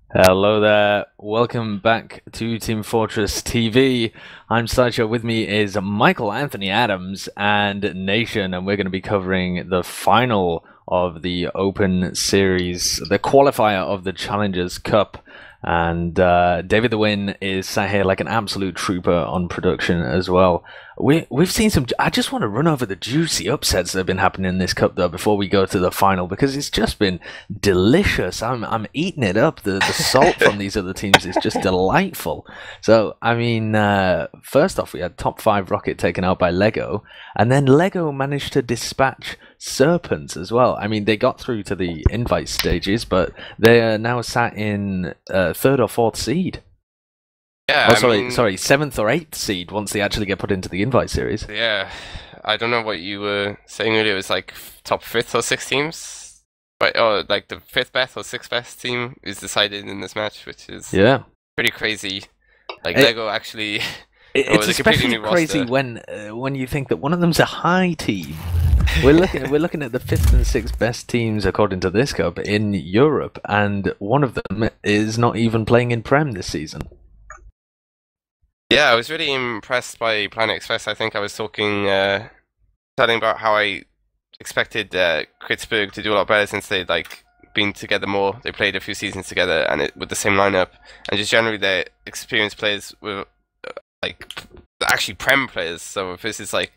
Hello there. Welcome back to Team Fortress TV. I'm Sideshow. With me is Michael Anthony Adams and Nation, and we're going to be covering the final of the Open Series, the qualifier of the Challengers Cup. And David the Win is sat here like an absolute trooper on production as well. We've seen some. I just want to run over the juicy upsets that have been happening in this cup though before we go to the final because it's just been delicious. I'm eating it up. The salt from these other teams is just delightful. So I mean, first off, we had top five Rocket taken out by Lego, and then Lego managed to dispatch Serpents as well. I mean, they got through to the invite stages, but they are now sat in third or fourth seed. Yeah, Oh, I sorry, mean, sorry, seventh or eighth seed once they actually get put into the invite series. yeah, I don't know what you were saying earlier. It was like top fifth or sixth teams, but like the fifth best or sixth best team is decided in this match, which is Yeah. pretty crazy. Like It- Lego actually, It's a completely especially new crazy roster. when you think that one of them's a high team. We're looking at the fifth and sixth best teams according to this cup in Europe, and one of them is not even playing in Prem this season. Yeah, I was really impressed by Planet Express. I think I was telling about how I expected Kritzberg to do a lot better since they'd like been together more. They played a few seasons together and with the same lineup, and just generally they're experienced players with like actually Prem players. So if this is like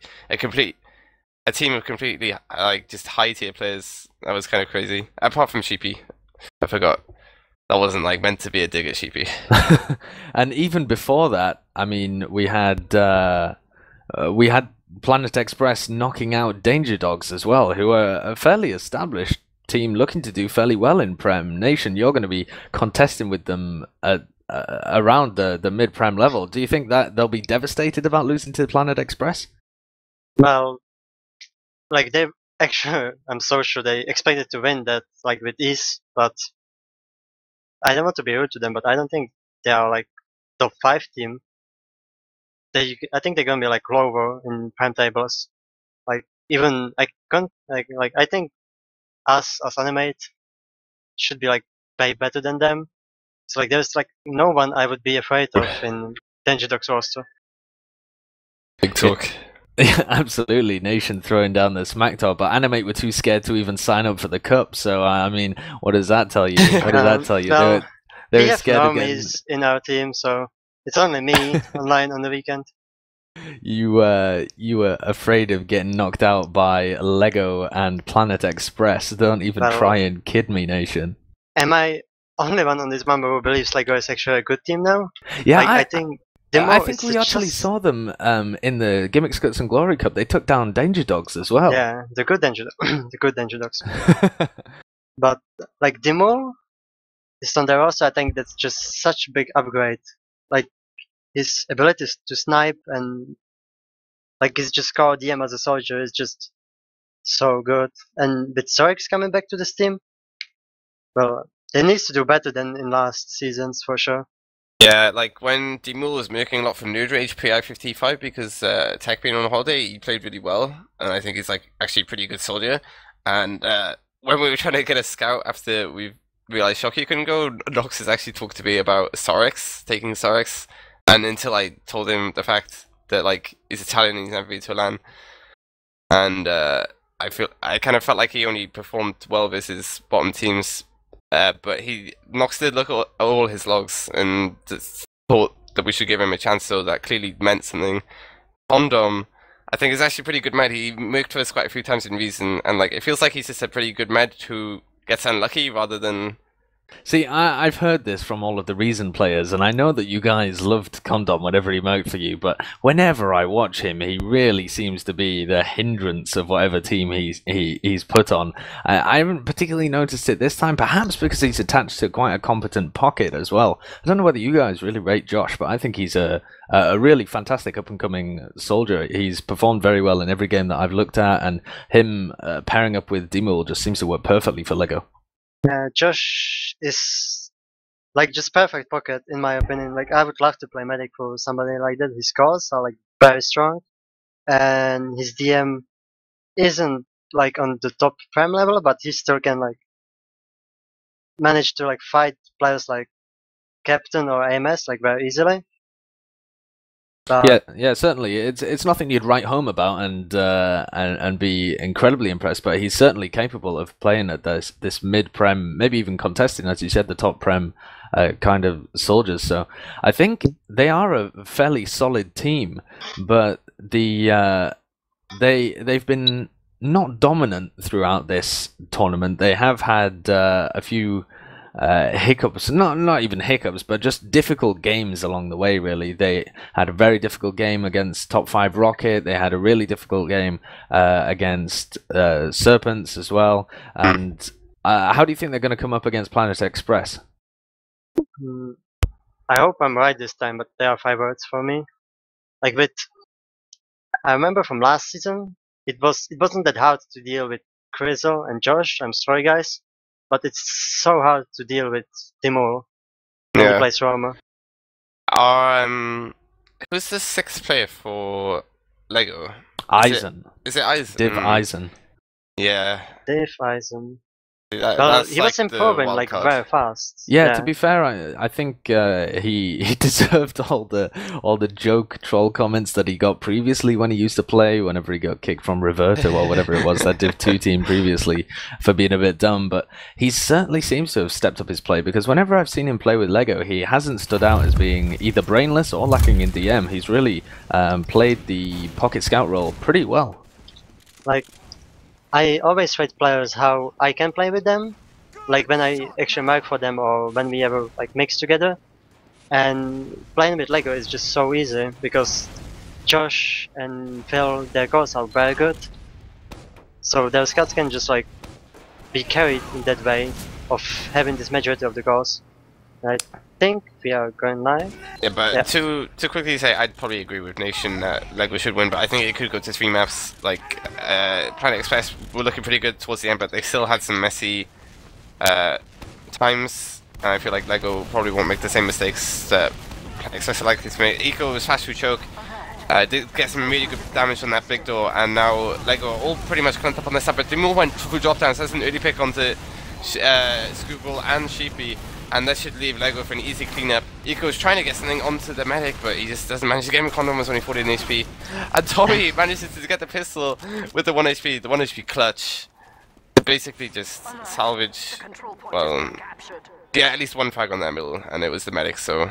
a team of completely like just high tier players, that was kind of crazy. Apart from Sheepy, I forgot. That wasn't like meant to be a dig at Sheepy. And even before that, I mean, we had Planet Express knocking out Danger Dogs as well, who are a fairly established team looking to do fairly well in Prem. Nation, you're going to be contesting with them at around the mid Prem level. Do you think that they'll be devastated about losing to Planet Express? Well, like they actually, I'm so sure they expected to win that like with ease, but I don't want to be rude to them, but I don't think they are like top five team. I think they're gonna be like lower in prime tables. Like even I can't like I think us as Animate should be like way better than them. So like there's like no one I would be afraid of in Danger Dogs roster. Big talk. Yeah, absolutely. Nation throwing down the smack talk, but Animate were too scared to even sign up for the cup. So I mean, what does that tell you? What does that tell you? Well, they were PF scared of Norm getting. is in our team, so it's only me online on the weekend. You were afraid of getting knocked out by Lego and Planet Express. Don't even Well, try and kid me, Nation. Am I only one on this member who believes Lego is actually a good team now? Yeah, Like I think I Demo think is we actually just saw them in the Gimmick Guts and Glory Cup. They took down Danger Dogs as well. yeah the good Danger the good Danger Dogs. But like Demo is on the roster. I think that's just such a big upgrade. Like his abilities to snipe and like his just core DM as a soldier is just so good. And with Zorix coming back to this team, well, they needs to do better than in last seasons for sure. Yeah, like when Demul was making a lot from Nerd Rage PI-55 because Tech being on holiday, he played really well, and I think he's like actually a pretty good soldier. And when we were trying to get a scout after we realized Shocky couldn't go, Nox has actually talked to me about Sorex, taking Sorex, and until I told him the fact that like he's Italian and he's never been to a LAN, and I kind of felt like he only performed well versus bottom teams. But Nox did look at all his logs and just thought that we should give him a chance, so that clearly meant something. Condom, I think, is actually a pretty good med. He moved to us quite a few times in Reason, and like it feels like he's just a pretty good med who gets unlucky rather than. See, I've heard this from all of the Reason players, and I know that you guys loved Condom whenever he mowed for you, but whenever I watch him, he really seems to be the hindrance of whatever team he's put on. I haven't particularly noticed it this time, perhaps because he's attached to quite a competent pocket as well. I don't know whether you guys really rate Josh, but I think he's a really fantastic up-and-coming soldier. He's performed very well in every game that I've looked at, and him pairing up with Dimul just seems to work perfectly for Lego. Josh is like just perfect pocket in my opinion. Like I would love to play medic for somebody like that. His scores are like very strong, and his DM isn't like on the top prem level, but he still can like manage to like fight players like captain or AMS like very easily. But Yeah, certainly. It's nothing you'd write home about and be incredibly impressed. But he's certainly capable of playing at this mid prem, maybe even contesting, as you said, the top prem kind of soldiers. So I think they are a fairly solid team, but they've been not dominant throughout this tournament. They have had a few hiccups, not even hiccups, but just difficult games along the way, really. They had a very difficult game against Top 5 Rocket. They had a really difficult game against Serpents as well. And how do you think they're going to come up against Planet Express? I hope I'm right this time, but they are favorites for me. Like I remember from last season, it wasn't that hard to deal with Krizzle and Josh. I'm sorry, guys, but it's so hard to deal with Timur when he plays Roma. Who's the 6th player for Lego? Eisen. Is it Eisen? Div Eisen. Yeah. Div Eisen. He was improving like very fast. Yeah, to be fair, I think he deserved all the joke troll comments that he got previously when he used to play, whenever he got kicked from Reverto or whatever it was, that Div 2 team previously, for being a bit dumb. But he certainly seems to have stepped up his play, because whenever I've seen him play with Lego, he hasn't stood out as being either brainless or lacking in DM. He's really played the pocket scout role pretty well. Like, I always rate players how I can play with them, like when I actually mark for them or when we ever like mix together. And playing with Lego is just so easy because Josh and Phil, their goals are very good. So their scouts can just like be carried in that way of having this majority of the goals. I think we are going live. Yeah, but to quickly say, I'd probably agree with Nation that Lego should win, but I think it could go to 3 maps. Like, Planet Express were looking pretty good towards the end, but they still had some messy times, and I feel like Lego probably won't make the same mistakes that Planet Express are likely to make. Eco was fast through choke, did get some really good damage on that big door, and now Lego are all pretty much clamped up on this side, but they all went through drop down, so that's an early pick onto Scoogle and Sheepy. And that should leave Lego for an easy cleanup. Eco's trying to get something onto the medic, but he just doesn't manage to get him. Condom was only 14 HP. And Tori manages to get the pistol with the 1 HP, the 1 HP clutch. To basically just salvage, well, yeah, at least 1 frag on that middle, and it was the medic, so.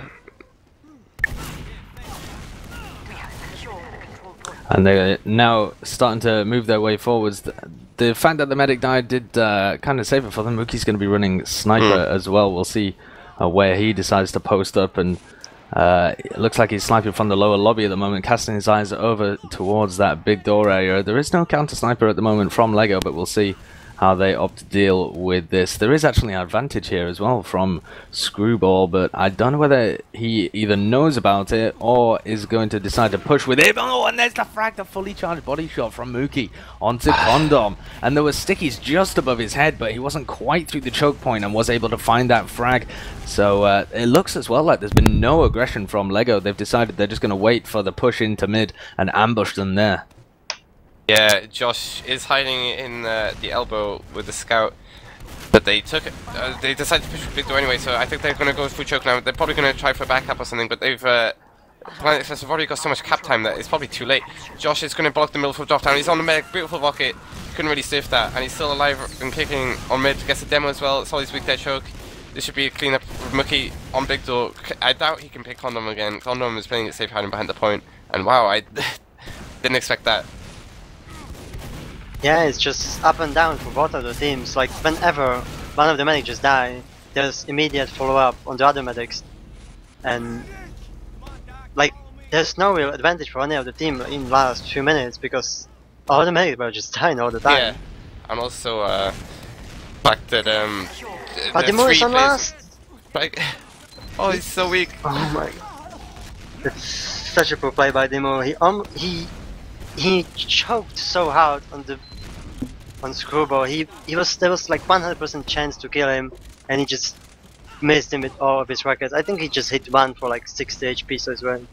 And they're now starting to move their way forwards. The fact that the medic died did kind of save it for them. Mookie's going to be running Sniper as well. We'll see where he decides to post up. And it looks like he's sniping from the lower lobby at the moment, casting his eyes over towards that big door area. There is no counter sniper at the moment from Lego, but we'll see how they opt to deal with this. There is actually an advantage here as well from Screwball, but I don't know whether he either knows about it or is going to decide to push with him. Oh, and there's the frag, the fully charged body shot from Mookie onto Condom. And there were stickies just above his head, but he wasn't quite through the choke point and was able to find that frag. So it looks as well like there's been no aggression from Lego. They've decided they're just going to wait for the push into mid and ambush them there. Yeah, Josh is hiding in the elbow with the scout, but they took it. They decided to push for big door anyway, so I think they're going to go through choke now. They're probably going to try for backup or something, but they've Planet Express have already got so much cap time that it's probably too late. Josh is going to block the middle for drop down. He's on the medic, beautiful rocket. Couldn't really stiff that, and he's still alive and kicking on mid. Gets a demo as well. Solly's weak dead choke. This should be a cleanup with Mookie on big door. I doubt he can pick Condom again. Condom is playing it safe, hiding behind the point, and wow, I didn't expect that. Yeah, it's just up and down for both of the teams. Like, whenever one of the medics just die, there's immediate follow-up on the other medics. And, like, there's no real advantage for any of the team in the last few minutes because all the medics were just dying all the time. Yeah, and also, fact that, but the Moore is on last! Like, oh, he's so weak. Oh my god. It's such a poor play by Demo. He choked so hard on Screwball. There was like 100% chance to kill him, and he just missed him with all of his rockets. I think he just hit one for like 60 HP, so it's very.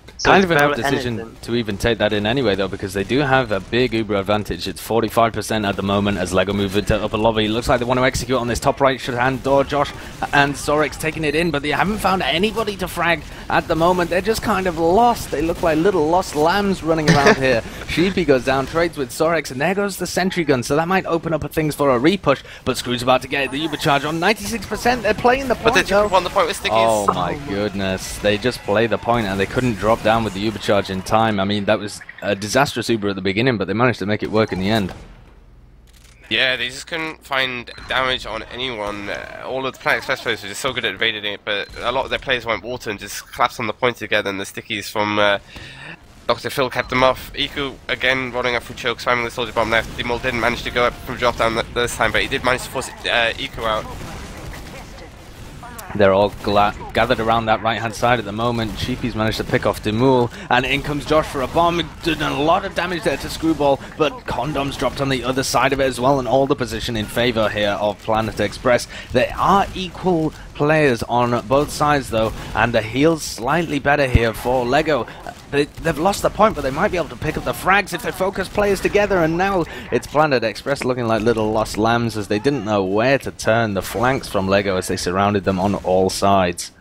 So Kind it's of an odd barely decision anything. to even take that in anyway, though, because they do have a big Uber advantage. It's 45% at the moment as LEGO move into upper lobby. Looks like they want to execute on this top right hand door. Josh and Sorix taking it in, but they haven't found anybody to frag at the moment. They're just kind of lost. They look like little lost lambs running around here. Sheepy goes down, trades with Sorix, and there goes the sentry gun. So that might open up things for a repush, but Screw's about to get the Uber charge on 96%. They're playing the point, But did you though. want the point with stickies? Oh my goodness, they just play the point and they couldn't drop down with the Uber charge in time. I mean, that was a disastrous Uber at the beginning, but they managed to make it work in the end. Yeah, they just couldn't find damage on anyone. All of the Planet Express players were just so good at evading it, but a lot of their players went water and just collapsed on the point together, and the stickies from Dr. Phil kept them off. Iku, again, rolling up through choke, spamming the soldier bomb left. Dimul didn't manage to go up from drop down this time, but he did manage to force Iku out. They're all gathered around that right-hand side at the moment. Sheepy's managed to pick off Dimul, and in comes Josh for a bomb. Did a lot of damage there to Screwball, but Condom's dropped on the other side of it as well, and all the position in favor here of Planet Express. They are equal players on both sides, though, and the heal's slightly better here for LEGO. They've lost the point, but they might be able to pick up the frags if they focus players together, and now it's Planet Express looking like little lost lambs as they didn't know where to turn the flanks from LEGO as they surrounded them on all sides.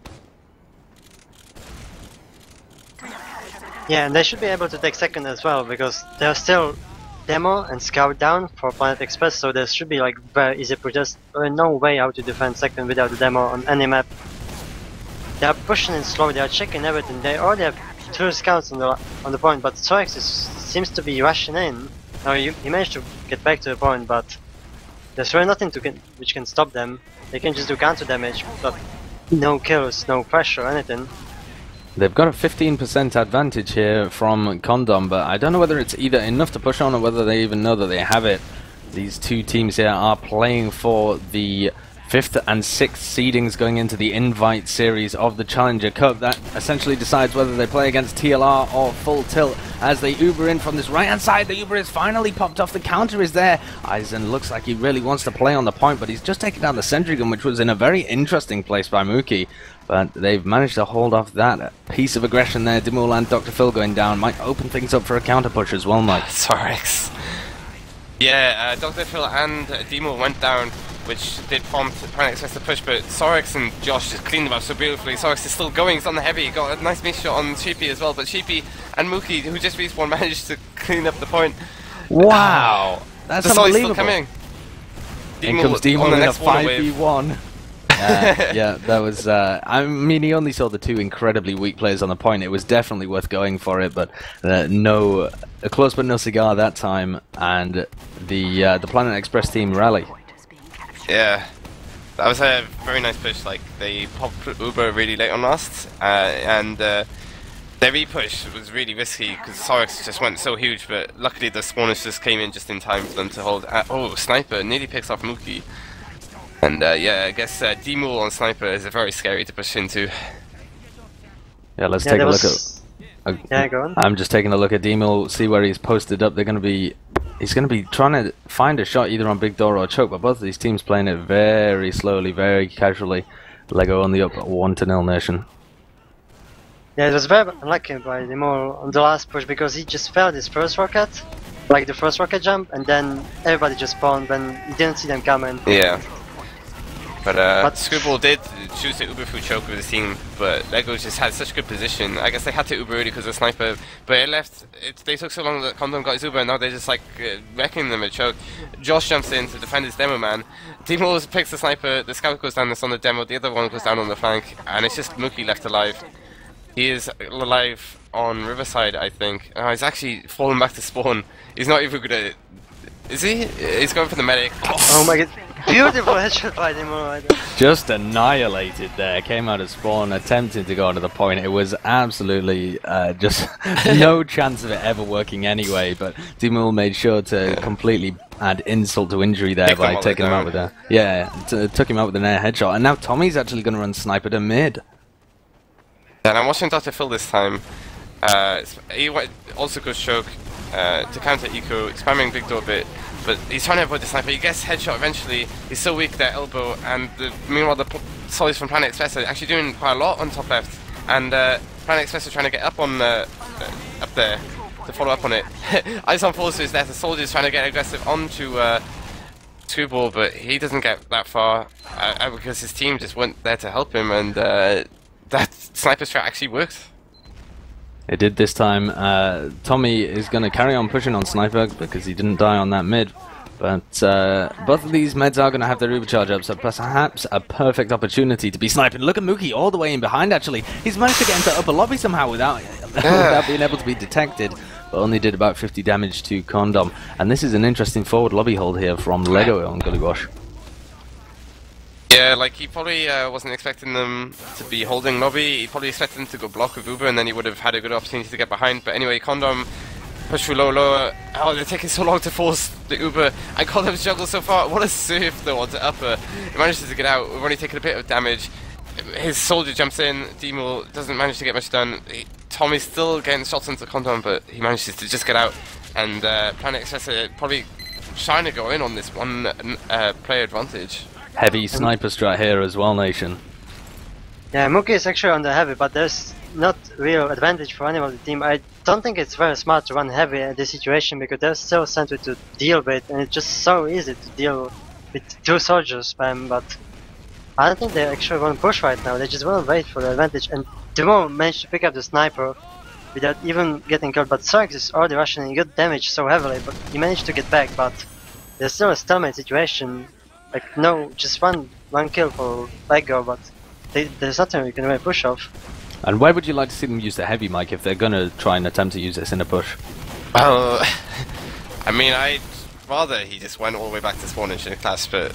Yeah, and they should be able to take second as well, because they're still demo and scout down for Planet Express, so there should be like very easy protest. No way how to defend second without the demo on any map. They are pushing in slow, they are checking everything. They already have 2 scouts on the point, but Sorix seems to be rushing in. Now he managed to get back to the point, but there's really nothing which can stop them. They can just do counter damage, but no kills, no pressure, anything. They've got a 15% advantage here from Condom, but I don't know whether it's either enough to push on or whether they even know that they have it. These two teams here are playing for the 5th and 6th seedings going into the Invite series of the Challenger Cup. That essentially decides whether they play against TLR or Full Tilt as they Uber in from this right-hand side. The Uber is finally popped off. The counter is there. Eisen looks like he really wants to play on the point, but he's just taken down the sentry gun, which was in a very interesting place by Mookie. But they've managed to hold off that piece of aggression there. Dimul and Dr. Phil going down might open things up for a counter push as well, Mike. Sorix. Yeah, Dr. Phil and Dimul went down, which did prompt Planet Express to push, but Sorix and Josh just cleaned them up so beautifully. Sorix is still going, he's on the heavy, got a nice miss shot on Sheepy as well, but Sheepy and Mookie, who just respawned, managed to clean up the point. Wow! That's the solid's still unbelievable. coming. In comes Dimul in a 5v1. Yeah, that was. I mean, he only saw the 2 incredibly weak players on the point. It was definitely worth going for it, but no, a close but no cigar that time. And the Planet Express team rally. Yeah, that was a very nice push. Like they popped Uber really late on last, and their repush was really risky because Sorix just went so huge. But luckily, the spawners just came in just in time for them to hold. Oh, Sniper nearly picks off Mookie. And yeah, I guess Dimul on Sniper is very scary to push into. Yeah, let's take a look at. Yeah, go on. I'm just taking a look at Dimul, see where he's posted up. He's going to be trying to find a shot either on Big Door or Choke, but both of these teams playing it very slowly, very casually. LEGO on the up 1-0 Nation. Yeah, it was very unlucky by Dimul on the last push because he just failed his first rocket, like the first rocket jump, and then everybody just spawned when he didn't see them coming. Yeah. But Screwball did choose to Uber through choke with his team, but LEGO just had such good position. I guess they had to Uber early because of Sniper, but they took so long that Condom got his Uber, and now they're just like wrecking them at choke. Josh jumps in to defend his demo man. Dimul picks the Sniper, the scout goes down that's on the demo, the other one goes down on the flank, and it's just Mookie left alive. He is alive on Riverside, I think. He's actually fallen back to spawn. He's not even gonna... Is he? He's going for the medic. Oh my god. Beautiful headshot by Dimul. Just annihilated there. Came out of spawn, attempting to go onto the point. It was absolutely just no chance of it ever working anyway. But Dimul made sure to completely add insult to injury there by taking him out with a took him out with an air headshot. And now Tommy's actually going to run Sniper to mid. And I'm watching Dr. Phil this time. He also goes choke to counter Eco, spamming Big Door a bit. But he's trying to avoid the Sniper. He gets headshot eventually. He's so weak that elbow. And meanwhile, the Solids from Planet Express are actually doing quite a lot on top left. And Planet Express are trying to get up on up there to follow up on it. Ice on falls to his death. The soldier's trying to get aggressive onto Screwball, but he doesn't get that far because his team just weren't there to help him, and that sniper strat actually worked. It did this time. Tommy is going to carry on pushing on Sniper because he didn't die on that mid. But both of these meds are going to have their overcharge up, so perhaps a perfect opportunity to be sniping. Look at Mookie all the way in behind, actually. He's managed to get into upper lobby somehow without being able to be detected, but only did about 50 damage to Condom. And this is an interesting forward lobby hold here from Lego on Gully Wash. Yeah, like he probably wasn't expecting them to be holding lobby. He probably expected them to go block with Uber, and then he would have had a good opportunity to get behind. But anyway, Condom push through lower. Oh, they're taking so long to force the Uber. And Condom's juggle so far. What a surf though onto upper. He manages to get out. We've only taken a bit of damage. His soldier jumps in. Demul doesn't manage to get much done. Tommy's still getting shots into Condom, but he manages to just get out. And Planet Express are probably trying to go in on this one player advantage. Heavy sniper strat here as well, Nation. Yeah, Mookie is actually on the heavy, but there's not real advantage for any of the team. I don't think it's very smart to run heavy in this situation because there's still Sentry to deal with, and it's just so easy to deal with two soldiers spam, but I don't think they actually want to push right now. They just want to wait for the advantage, and Demo managed to pick up the sniper without even getting killed, but Sorex is already rushing and got damaged so heavily, but he managed to get back, but there's still a stalemate situation. Like, no, just one kill for Lego, but there's nothing we can really push off. And where would you like to see them use the heavy, Mike, if they're going to try and attempt to use this in a push? Well, I mean, I'd rather he just went all the way back to spawn in Class, but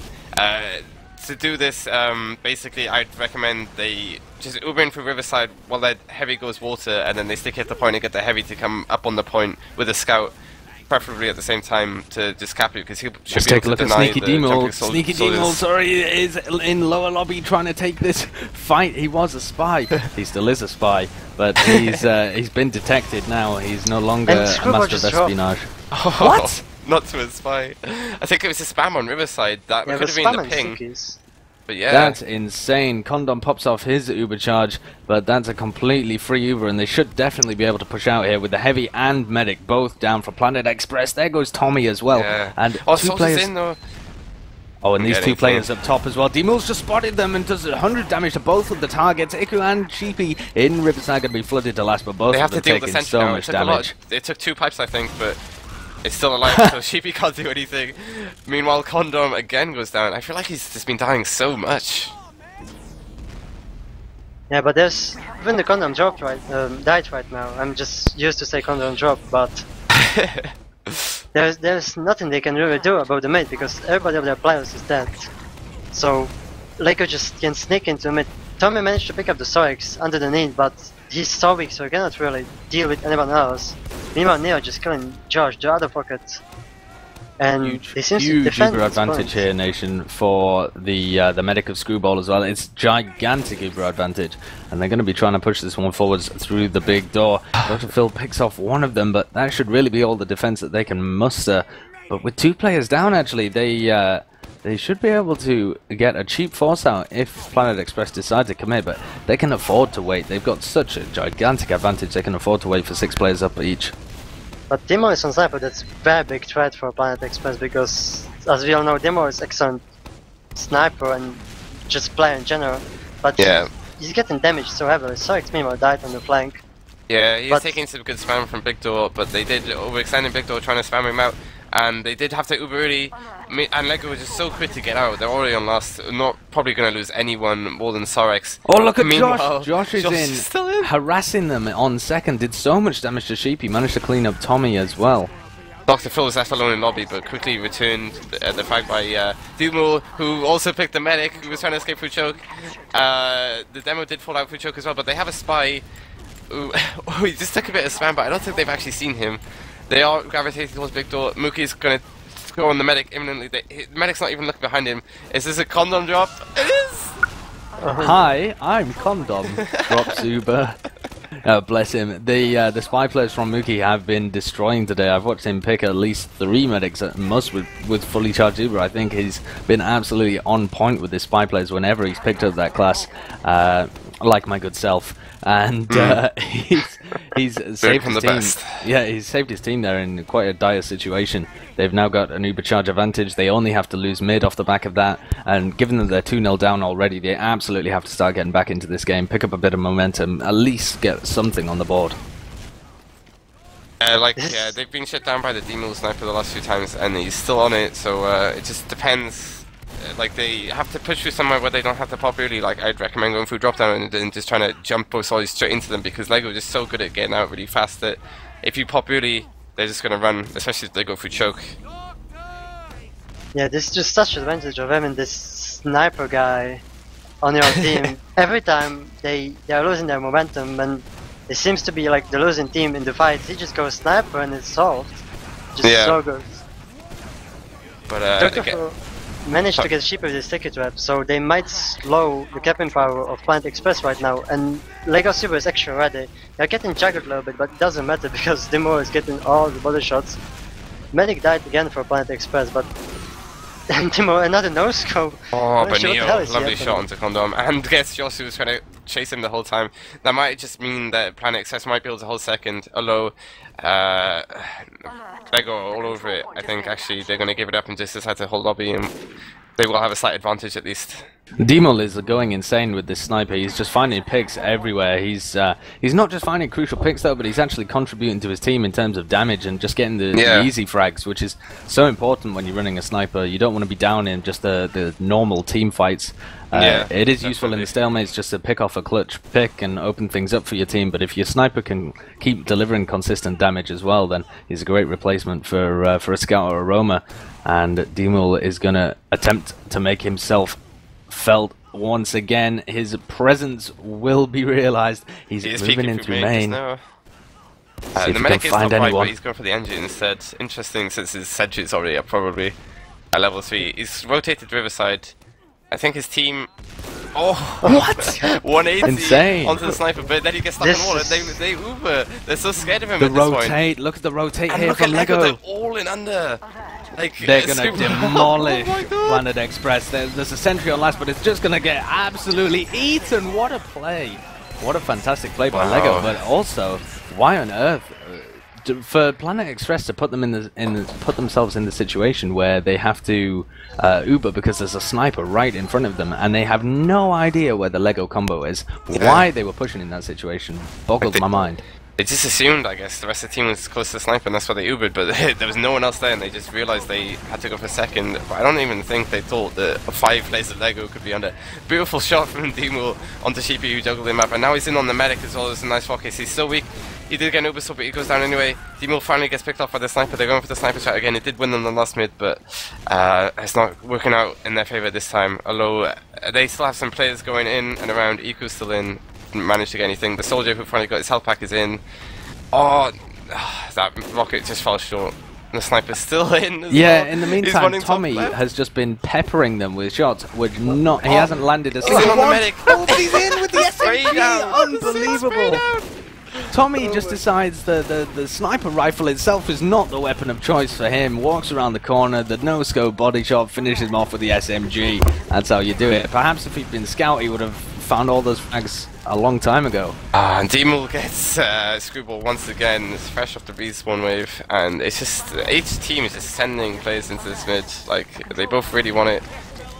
to do this, basically I'd recommend they just Uber in through Riverside while their heavy goes water, and then they stick at the point and get the heavy to come up on the point with a scout, preferably at the same time, to just cap it, because he should Let's be take a able look to at deny Sneaky the Demol. jumping Sneaky soldiers. Demol, sorry, is in lower lobby trying to take this fight. He was a spy. He still is a spy, but he's been detected now. He's no longer a master of espionage. Oh, What? Not to a spy. I think it was a spam on Riverside. That Yeah, could the have been spam the and ping. stickies. But yeah. That's insane. Condom pops off his Uber charge, but that's a completely free Uber, and they should definitely be able to push out here with the heavy and medic both down for Planet Express. There goes Tommy as well. Yeah. And Oh, two Soldier's players. in though. Oh, and these Getting two players up top as well. Demul's just spotted them and does 100 damage to both of the targets. Iku and Cheapy in Riverside going to be flooded to last, but both They of have them to deal with the taking sentry so now. much It took a lot. damage. It took 2 pipes, I think, but it's still alive, so Sheepy can't do anything. Meanwhile, Condom again goes down. I feel like he's just been dying so much. Yeah, but there's even the Condom dropped died right now. I'm just used to say Condom drop, but there's nothing they can really do about the mid because everybody of their players is dead. So Lego just can sneak into mid. Tommy managed to pick up the Sorex under the need, but he's so weak, so he cannot really deal with anyone else. Meanwhile, Neo just killing Josh, the other pocket. And he seems to Huge defend Uber his advantage point. here, Nation, for the medic of Screwball as well. It's gigantic Uber advantage, and they're going to be trying to push this one forwards through the big door. Dr. Phil picks off one of them, but that should really be all the defense that they can muster. But with 2 players down, actually, they should be able to get a cheap force out if Planet Express decide to commit, but they can afford to wait. They've got such a gigantic advantage, they can afford to wait for 6 players up each. But Demo is on sniper, that's very big threat for Planet Express because, as we all know, Demo is excellent sniper and just player in general. But Yeah. he's getting damaged so heavily. Sorex meanwhile died on the flank. Yeah, he's But- taking some good spam from Big Door, but they did overextend in Big Door trying to spam him out, and they did have to Uber early, and Lego was just so quick to get out. They're already on last, not probably going to lose anyone more than Sorex. Oh, look at Meanwhile, Josh! Josh is still in. harassing them on second. Did so much damage to Sheepy. Managed to clean up Tommy as well. Dr. Phil was left alone in lobby, but quickly returned the fight by Dumul, who also picked the medic, who was trying to escape through choke. The demo did fall out through choke as well, but they have a spy who he just took a bit of spam, but I don't think they've actually seen him. They are gravitating towards Big Door. Mookie's going to go on the medic imminently. The medic's not even looking behind him. Is this a condom drop? It is! Hi, I'm Condom. Drops Uber. Bless him. The spy players from Mookie have been destroying today. I've watched him pick at least 3 medics at most with fully charged Uber. I think he's been absolutely on point with the spy players whenever he's picked up that class. like my good self, and he's saved from his the team. best. Yeah, he's saved his team there in quite a dire situation. They've now got an Ubercharge advantage. They only have to lose mid off the back of that, and given that they're 2-0 down already, they absolutely have to start getting back into this game, pick up a bit of momentum, at least get something on the board. Yeah, they've been shut down by the Demul sniper the last few times, and he's still on it. So it just depends. Like they have to push through somewhere where they don't have to pop early. Like I'd recommend going through drop down and then just trying to jump both sides straight into them, because Lego is just so good at getting out really fast that if you pop early, they're just gonna run, especially if they go through choke. Yeah, this is just such advantage of having this sniper guy on your team. Every time they are losing their momentum, and it seems to be like the losing team in the fights, he just goes sniper and it's solved. Just so good. But Dr. managed to get cheap with this ticket trap, so they might slow the capping power of Planet Express right now, and Lego Super is extra ready. They're getting juggled a little bit, but it doesn't matter because Demo is getting all the body shots. Medic died again for Planet Express, but Demo another no scope. Oh, but Neo, lovely shot onto Condom, and guess Josu was trying to chase him the whole time. That might just mean that Planet Express might be able to hold second, although Lego all over it. I think actually they're going to give it up and just decide to hold lobby, and they will have a slight advantage at least. Demol is going insane with this sniper. He's just finding picks everywhere. He's not just finding crucial picks though, but he's actually contributing to his team in terms of damage and just getting the easy frags, which is so important when you're running a sniper. You don't want to be down in just the normal team fights. It is useful in the stalemates just to pick off a clutch pick and open things up for your team, but if your sniper can keep delivering consistent damage as well, then he's a great replacement for a scout or a roamer. And Demol is going to attempt to make himself felt once again. His presence will be realized. He's moving into main. The medic is not quite, but he's going for the engine instead. Interesting, since his Sedge is already up probably at level 3. He's rotated Riverside. I think his team... Oh, what? 180 Insane. Onto the sniper, but then he gets stuck in water. They Uber. They're so scared of him the at this rotate, point. look at the rotate And here look from at Lego. They're all in under. Like, they're gonna demolish oh Planet Express. There's a sentry on last, but it's just gonna get absolutely eaten. What a play! What a fantastic play by Lego. But also, why on earth for Planet Express to put them put themselves in the situation where they have to Uber because there's a sniper right in front of them and they have no idea where the Lego combo is. Why they were pushing in that situation boggled my mind. They just assumed, I guess, the rest of the team was close to the sniper and that's why they Ubered, but there was no one else there and they just realized they had to go for second. But I don't even think they thought that 5 players of Lego could be under. Beautiful shot from Demul onto Sheepy, who juggled him up, and now he's in on the medic as well as a nice focus. He's so weak. He did get an Uber, but he goes down anyway. Demul finally gets picked off by the sniper. They're going for the sniper shot again. It did win them the last mid, but it's not working out in their favor this time. Although they still have some players going in and around. Iku's still in. Didn't manage to get anything. The soldier who finally got his health pack is in. Oh, that rocket just fell short. The sniper's still in. Yeah, in the meantime, Tommy has just been peppering them with shots, which not he hasn't landed a single one. Oh, but he's in with the SMG! Unbelievable! Tommy just decides the sniper rifle itself is not the weapon of choice for him. Walks around the corner, the no-scope body shot finishes him off with the SMG. That's how you do it. Perhaps if he'd been scout, he would have found all those frags a long time ago. And Demul gets Screwball once again. It's fresh off the respawn wave, and it's just each team is just sending players into this mid. Like they both really want it.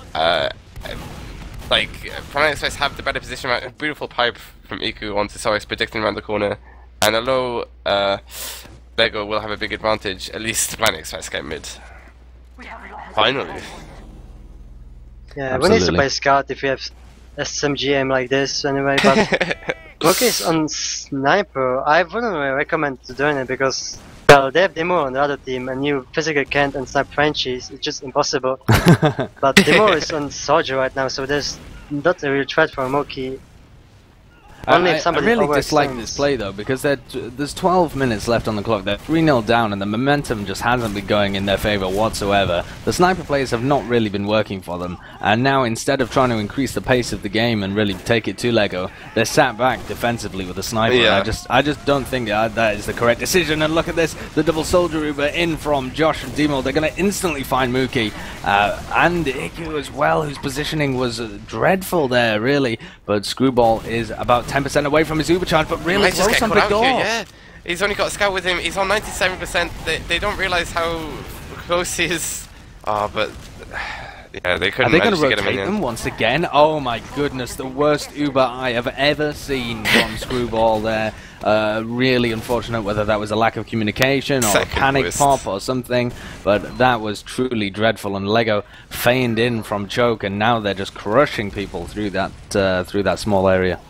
Like Planet Express have the better position. Right? A beautiful pipe from Iku onto Sorex predicting around the corner, and although Lego will have a big advantage, at least Planet Express get mid. Finally. Yeah, we need to play scout if we have SMG aim like this anyway, but Rocky's on sniper, I wouldn't really recommend to doing it because, well, they have Demo on the other team and you physically can't unsnipe Frenchies, it's just impossible. But Demo is on soldier right now, so there's not a real threat for Moki. Only if I somebody really dislike overextends. this play though, because there's 12 minutes left on the clock. They're 3-0 down, and the momentum just hasn't been going in their favor whatsoever. The sniper plays have not really been working for them, and now instead of trying to increase the pace of the game and really take it to Lego, they're sat back defensively with a sniper. Yeah. And I just don't think that is the correct decision. And look at this, the double soldier Uber in from Josh and Demo. They're going to instantly find Mookie and Iku as well, whose positioning was dreadful there, really. But Screwball is about 10% away from his Uber charge, but really Might just close get on caught Big out here, Door. yeah. He's only got a scout with him. He's on 97%. They don't realize how close he is. Oh, but yeah, they Are couldn't they going manage to to get him rotate in. them once again? Oh my goodness, the worst Uber I have ever seen from Screwball there. Really unfortunate, whether that was a lack of communication or Second a panic worst. pop or something, but that was truly dreadful. And Lego feigned in from choke, and now they're just crushing people through that small area.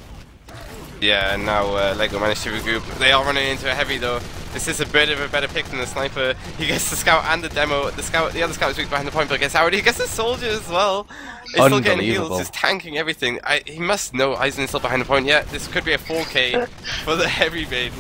Yeah, and now Lego managed to regroup. They are running into a heavy though. This is a bit of a better pick than the sniper. He gets the scout and the demo. The other scout is weak behind the point, but gets out. He gets the soldier as well. He's still getting heals, Unbelievable. just tanking everything. He must know Eisen is still behind the point. Yeah, this could be a 4K for the heavy main.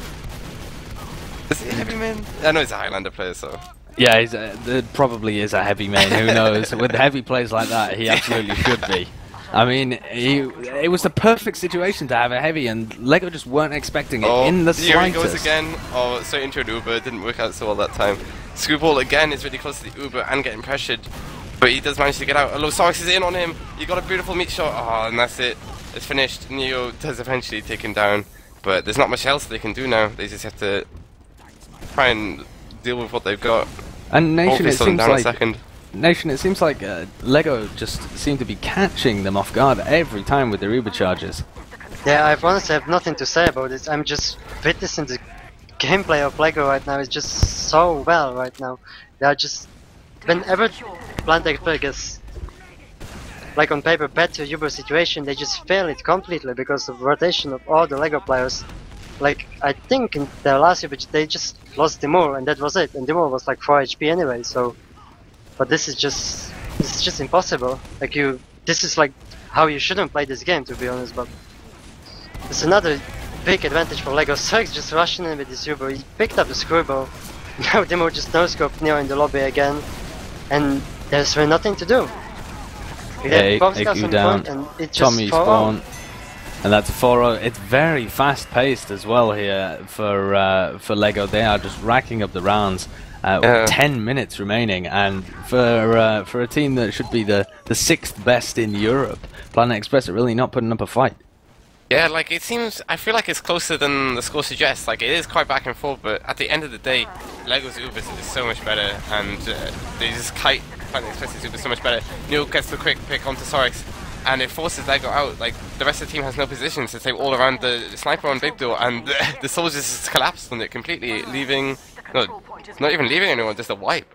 Is he a heavy main? I know he's a Highlander player, so. Yeah, there probably is a heavy main, who knows. With heavy plays like that, he absolutely should be. I mean, it was the perfect situation to have a heavy, and Lego just weren't expecting it in the here he slightest. goes again. Oh, straight into an Uber. It didn't work out so well that time. Screwball again is really close to the Uber and getting pressured, but he does manage to get out. Losaurus is in on him. He got a beautiful meat shot. Oh, and that's it. It's finished. Neo does eventually take him down, but there's not much else they can do now. They just have to try and deal with what they've got. And Nation, Hopefully it slow them seems down a like second. Nation, it seems like Lego just seem to be catching them off guard every time with their Uber charges. Yeah, I honestly have nothing to say about this. I'm just witnessing the gameplay of Lego right now. It's just so well right now. They are just, whenever Plant Expert gets, like on paper, better Uber situation, they just fail it completely because of rotation of all the Lego players. Like, I think in their last Uber, they just lost Dimur, and that was it. And Dimur was like 4 HP anyway, so. But this is just impossible. Like this is like how you shouldn't play this game, to be honest. But it's another big advantage for Lego. Sox just rushing in with this Uber. He picked up the Screwball. Now Demo just no-scope Neo in the lobby again, and there's really nothing to do. We have both Iku guys on down, point, and it just Tommy 4-0. spawn, and that's a 4-0. It's very fast-paced as well here for Lego. They are just racking up the rounds. With 10 minutes remaining, and for a team that should be the 6th best in Europe, Planet Express are really not putting up a fight. Yeah, like it seems, I feel like it's closer than the score suggests. Like it is quite back and forth, but at the end of the day, Lego's Ubers is so much better, and they just kite Planet Express's Ubers so much better. Neil gets the quick pick onto Sorix, and it forces Lego out. Like the rest of the team has no position, so they all around the sniper on Big Door, and the soldiers just collapsed on it completely, leaving. No, not even leaving anyone, just a wipe.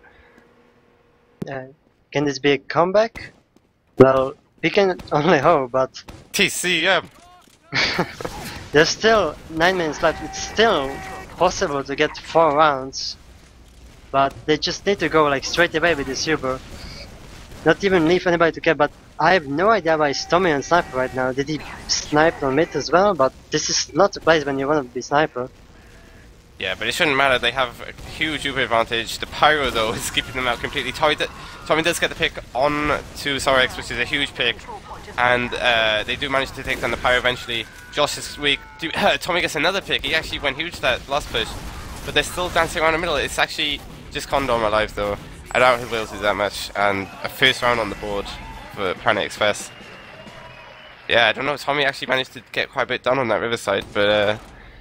Can this be a comeback? Well, we can only hope, but TCM! there's still 9 minutes left. It's still possible to get 4 rounds, but they just need to go like straight away with this Uber. Not even leave anybody to care, but I have no idea why he's Tommy on sniper right now. Did he snipe on mid as well? But this is not the place when you want to be sniper. Yeah, but it shouldn't matter. They have a huge Uber advantage. The Pyro, though, is keeping them out completely. Tommy does get the pick on to Sorex, which is a huge pick. And they do manage to take down the Pyro eventually. Josh is weak. Tommy gets another pick. He actually went huge that last push. But they're still dancing around the middle. It's actually just Condom alive, though. I doubt he will do that much. And a first round on the board for Planet Express. Yeah, I don't know. Tommy actually managed to get quite a bit done on that Riverside, but...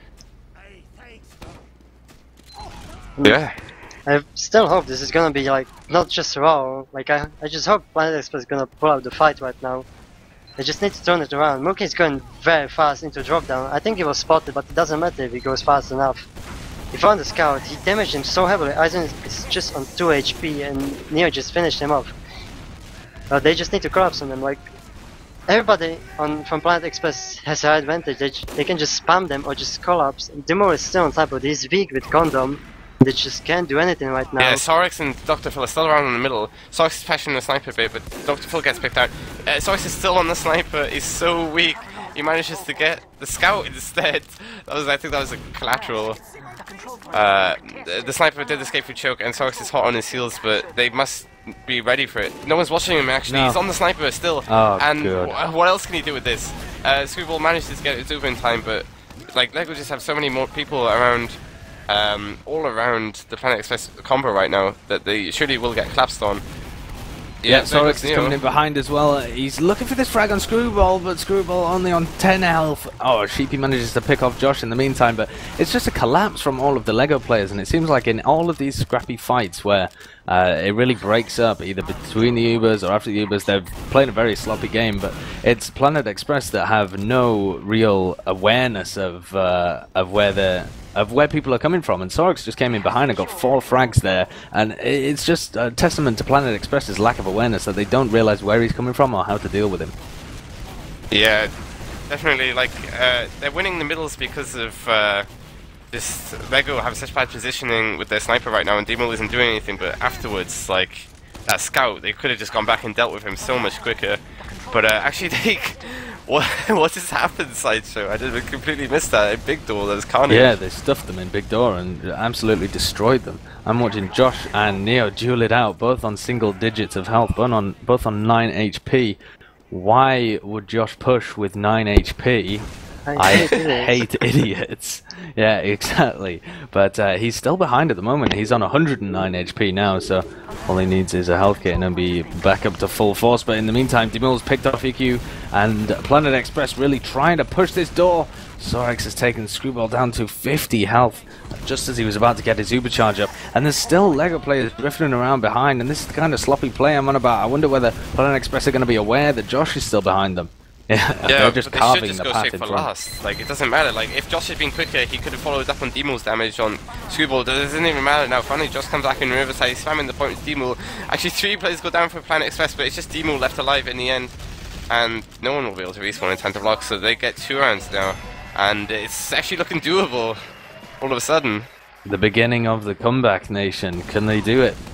yeah. I still hope this is gonna be like not just raw. Like I just hope Planet Express is gonna pull out the fight right now. They just need to turn it around. Mookie is going very fast into drop down. I think he was spotted, but it doesn't matter if he goes fast enough. He found the scout. He damaged him so heavily. Aizen is just on 2 HP, and Neo just finished him off. They just need to collapse on them. Like everybody from Planet Express has an advantage. They can just spam them or just collapse. Demo is still on top, but he's weak with Condom. They just can't do anything right now. Yeah, Sorex and Dr. Phil are still around in the middle. Sorex is passionate the sniper a bit, but Dr. Phil gets picked out. Sorex is still on the sniper, he's so weak. he manages to get the scout instead. I think that was a collateral. The sniper did escape through choke, and Sorex is hot on his heels, but they must be ready for it. No one's watching him actually. No. He's on the sniper still. Oh, and good. What else can he do with this? Screwball manages to get his Uber in time, but like LEGO just have so many more people around, all around the Planet Express combo right now that they surely will get collapsed on. Yeah, Sorex is coming in behind as well. He's looking for this frag on Screwball, but Screwball only on 10 health. Oh, Sheepy manages to pick off Josh in the meantime, but it's just a collapse from all of the LEGO players, and it seems like in all of these scrappy fights where it really breaks up, either between the Ubers or after the Ubers, they're playing a very sloppy game, but it's Planet Express that have no real awareness of where people are coming from, and Sorex just came in behind and got 4 frags there, and it's just a testament to Planet Express's lack of awareness that they don't realize where he's coming from or how to deal with him. Yeah, definitely. Like they're winning the middles because of this LEGO have such bad positioning with their sniper right now, and Demo isn't doing anything. But afterwards, like that scout, they could have just gone back and dealt with him so much quicker. But actually, they. What just happened, Sideshow? I did completely miss that in Big Door. There was carnage. Yeah, they stuffed them in Big Door and absolutely destroyed them. I'm watching Josh and Neo duel it out, both on single digits of health, both on 9 HP. Why would Josh push with 9 HP? I hate idiots. Yeah, exactly. But he's still behind at the moment. He's on 109 HP now, so all he needs is a health kit and he'll be back up to full force. But in the meantime, Demul's picked off EQ, and Planet Express really trying to push this door. Sorex has taken Screwball down to 50 health just as he was about to get his Uber charge up. And there's still LEGO players drifting around behind, and this is the kind of sloppy play I'm on about. I wonder whether Planet Express are going to be aware that Josh is still behind them. Yeah, they're just but carving they should just the go path straight in for front. last. Like, it doesn't matter. Like, if Josh had been quicker, he could have followed up on Demo's damage on Screwball. It doesn't even matter now. Finally, Josh comes back in Riverside. He's spamming the point with Demo. Actually, 3 players go down for Planet Express, but it's just Demo left alive in the end. And no one will be able to respawn in time to block, so they get 2 rounds now. And it's actually looking doable all of a sudden. The beginning of the comeback, Nation. Can they do it?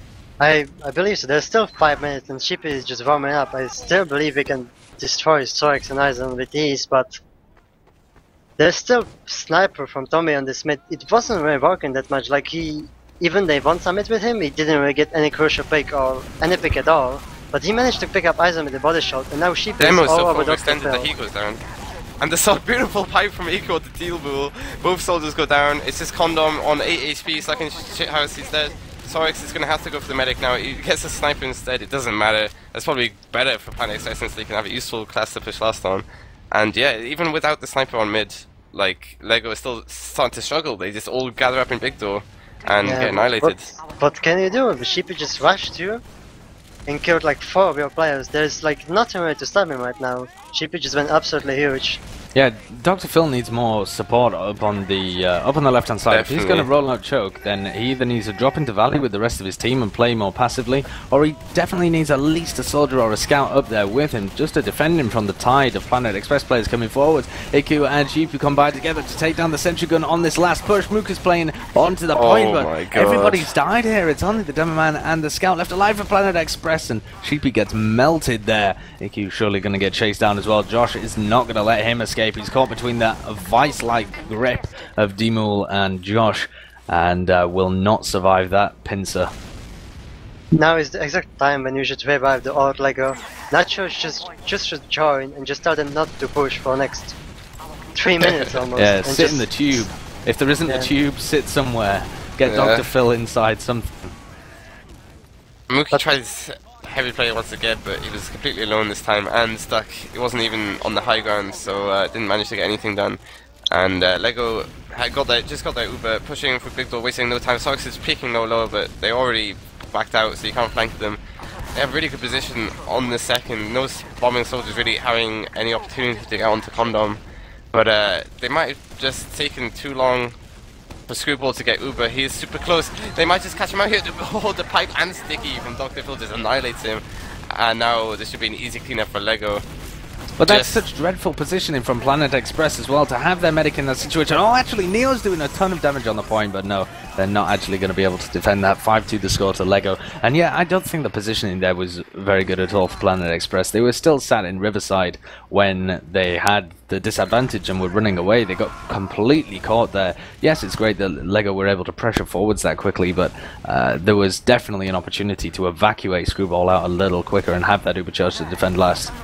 I believe so. There's still 5 minutes and Sheepy is just warming up. I still believe we can destroy Sorex and Aizen with ease, but there's still sniper from Tommy on this mid. It wasn't really working that much. Like, even they won summit with him, he didn't really get any crucial pick or any pick at all. But he managed to pick up Aizen with the body shot, and now Sheepy is all over Dr. Extended Phil. that he goes down. And the beautiful pipe from Eco to Deal Bull. Both soldiers go down. It's just Condom on 8 HP, stuck in shithouse. He's dead. Sorex is going to have to go for the medic now. He gets a sniper instead. It doesn't matter. That's probably better for Planet Express since they can have a useful class to push last on. And yeah, even without the sniper on mid, like, LEGO is still starting to struggle. They just all gather up in Big Door and get annihilated. What can you do? The Sheepy just rushed you and killed like 4 of your players. There's like nothing really to stop him right now. Sheepy just went absolutely huge. Yeah, Dr. Phil needs more support up on the left-hand side. If he's going to roll out choke, then he either needs to drop into Valley with the rest of his team and play more passively, or he definitely needs at least a soldier or a scout up there with him just to defend him from the tide of Planet Express players coming forward. Iku and Sheepy combine together to take down the sentry gun on this last push. Mook is playing onto the point, but everybody's died here. It's only the Demoman and the scout left alive for Planet Express, and Sheepy gets melted there. Iku surely going to get chased down as well. Josh is not going to let him escape. He's caught between that vice-like grip of Demul and Josh, and will not survive that pincer. Now is the exact time when you should revive the old LEGO. Nacho just should join and just tell them not to push for next 3 minutes almost. Yeah, and sit in the tube. If there isn't a tube, sit somewhere. Get Dr. Phil inside something. Mookie tries heavy play once again, but he was completely alone this time and stuck. He wasn't even on the high ground, so didn't manage to get anything done. And LEGO had just got their Uber, pushing for Big Door, wasting no time. Sorex is peeking low, but they already backed out, so you can't flank them. They have a really good position on the second. No bombing soldiers really having any opportunity to get onto Condom, but they might have just taken too long for Screwball to get Uber. He is super close. They might just catch him out here. Oh, the pipe and sticky from Dr. Phil just annihilates him. And now this should be an easy cleanup for LEGO. But that's such dreadful positioning from Planet Express as well, to have their medic in that situation. Oh, actually, Neo's doing a ton of damage on the point, but no, they're not actually going to be able to defend that. 5-2 the score to LEGO. And yeah, I don't think the positioning there was very good at all for Planet Express. They were still sat in Riverside when they had the disadvantage and were running away. They got completely caught there. Yes, it's great that LEGO were able to pressure forwards that quickly, but there was definitely an opportunity to evacuate Screwball out a little quicker and have that Ubercharge to defend last.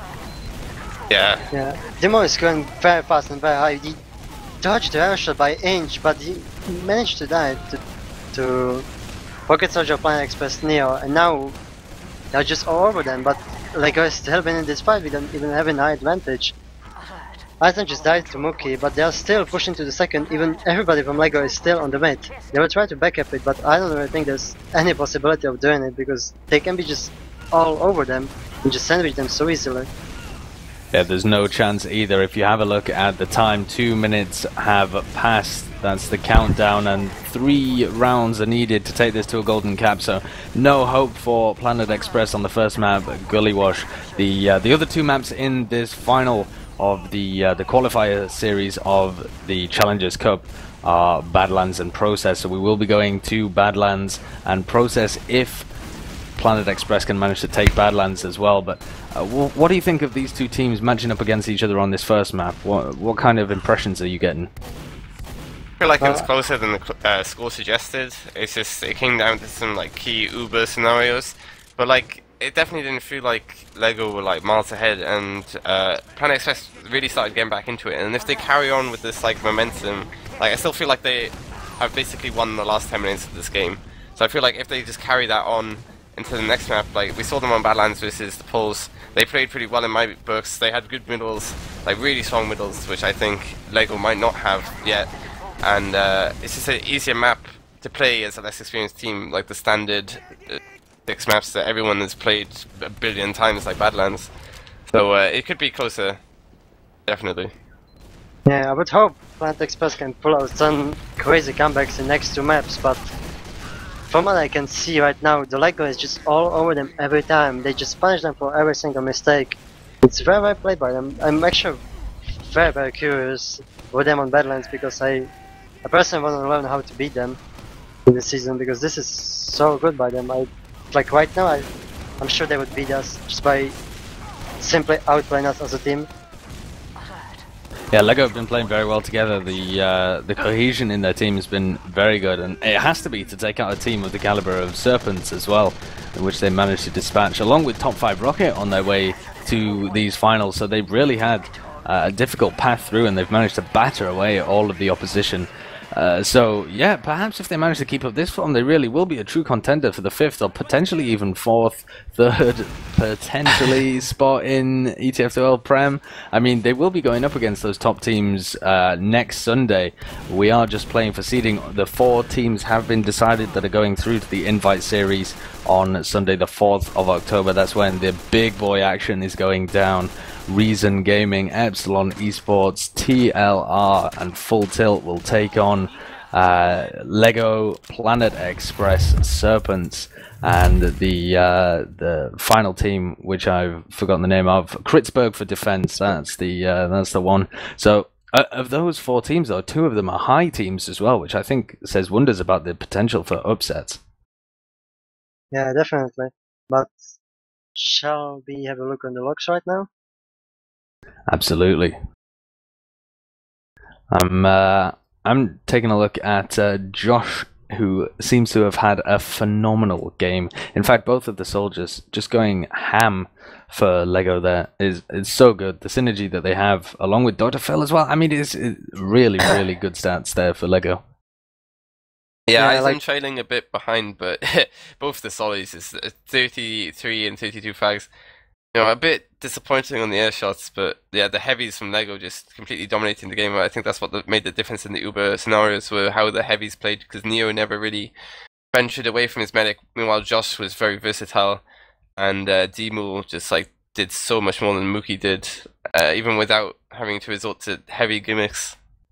Yeah, Demo is going very fast and very high. He dodged the airshot by inch, but he managed to die to Rocket Soldier, Planet Express, Neo, and now they're just all over them, but LEGO is still winning this fight. We don't even have an high advantage. Iceland just died to Mookie, but they are still pushing to the second. Even everybody from LEGO is still on the mid. They will try to back up it, but I don't really think there's any possibility of doing it, because they can be just all over them and just sandwich them so easily. Yeah, there's no chance either. If you have a look at the time, 2 minutes have passed. That's the countdown, and 3 rounds are needed to take this to a golden cap. So no hope for Planet Express on the first map, Gully Wash. The other 2 maps in this final of the qualifier series of the Challengers Cup are Badlands and Process. So we will be going to Badlands and Process if Planet Express can manage to take Badlands as well. But what do you think of these 2 teams matching up against each other on this first map? What kind of impressions are you getting? I feel like it was closer than the score suggested. It's just, it came down to some like key Uber scenarios, but like it definitely didn't feel like LEGO were like miles ahead, and Planet Express really started getting back into it. And if they carry on with this like momentum, like I still feel like they have basically won the last 10 minutes of this game. So I feel like if they just carry that on into the next map, like we saw them on Badlands versus the Poles, they played pretty well in my books. They had good middles, like really strong middles, which I think LEGO might not have yet. And it's just an easier map to play as a less experienced team, like the standard 6 maps that everyone has played a billion times, like Badlands. So it could be closer, definitely. Yeah, I would hope Planet Express can pull out some crazy comebacks in next 2 maps, but from what I can see right now, the LEGO is just all over them every time. They just punish them for every single mistake. It's very well played by them. I'm actually very curious with them on Badlands, because I personally want to learn how to beat them in the season, because this is so good by them. Like right now, I'm sure they would beat us just by simply outplaying us as a team. Yeah, LEGO have been playing very well together. The cohesion in their team has been very good, and it has to be to take out a team of the caliber of Serpents as well, in which they managed to dispatch, along with Top 5 Rocket on their way to these finals. So they've really had a difficult path through, and they've managed to batter away all of the opposition. So yeah, perhaps if they manage to keep up this form, they really will be a true contender for the 5th or potentially even 4th, 3rd, potentially spot in ETF2L Prem. I mean, they will be going up against those top teams next Sunday. We are just playing for seeding. The 4 teams have been decided that are going through to the invite series on Sunday the 4th of October. That's when the big boy action is going down. Reason Gaming, Epsilon Esports, TLR and Full Tilt will take on LEGO, Planet Express, Serpents, and the final team, which I've forgotten the name of, Kritzberg for Defense. That's the one. So of those 4 teams, though, 2 of them are high teams as well, which I think says wonders about the potential for upsets. Yeah, definitely. But shall we have a look on the logs right now? Absolutely. I'm taking a look at Josh, who seems to have had a phenomenal game. In fact, both of the soldiers just going ham for LEGO there is so good. The synergy that they have, along with Dr. Phil as well. I mean, it's really good stats there for LEGO. Yeah, I'm trailing a bit behind, but both the solis is 33 and 32 frags. You know, a bit disappointing on the air shots, but yeah, the heavies from LEGO just completely dominating the game. I think that's what made the difference in the Uber scenarios, were how the heavies played, because Neo never really ventured away from his medic. Meanwhile, Josh was very versatile, and Demul just like did so much more than Mookie did, even without having to resort to heavy gimmicks.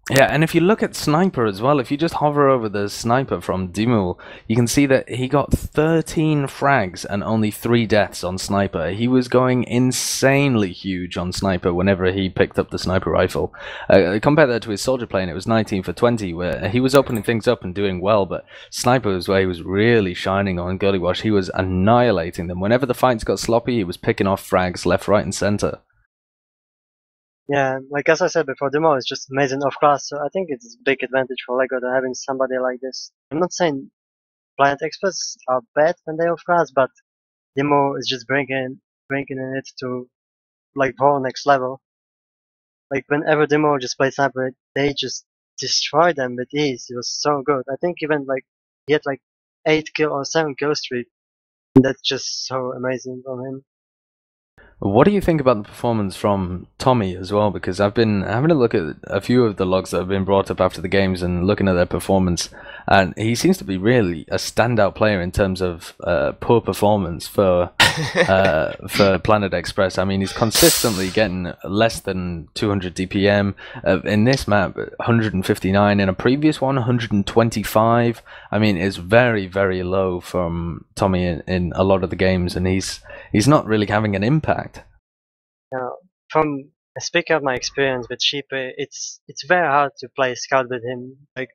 Yeah, and if you look at Sniper as well, if you just hover over the Sniper from Dimul, you can see that he got 13 frags and only 3 deaths on Sniper. He was going insanely huge on Sniper whenever he picked up the Sniper rifle. Compare that to his Soldier play, and it was 19 for 20, where he was opening things up and doing well, but Sniper was where he was really shining on Gully Wash. He was annihilating them. Whenever the fights got sloppy, he was picking off frags left, right, and center. Yeah, like as I said before, Demo is just amazing off class, so I think it's a big advantage for LEGO to having somebody like this. I'm not saying Planet Express are bad when they're off class, but Demo is just bringing it to like whole next level. Like whenever Demo just plays Sniper, they just destroy them with ease. It was so good. I think even like he had like 8 kill or 7 kill streak. That's just so amazing from him. What do you think about the performance from Tommy as well? Because I've been having a look at a few of the logs that have been brought up after the games and looking at their performance, and he seems to be really a standout player in terms of poor performance for Planet Express. I mean, he's consistently getting less than 200 DPM. In this map, 159. In a previous one, 125. I mean, it's very, very low from Tommy in a lot of the games, and he's not really having an impact. From speaking of my experience with Sheep, it's very hard to play Scout with him. Like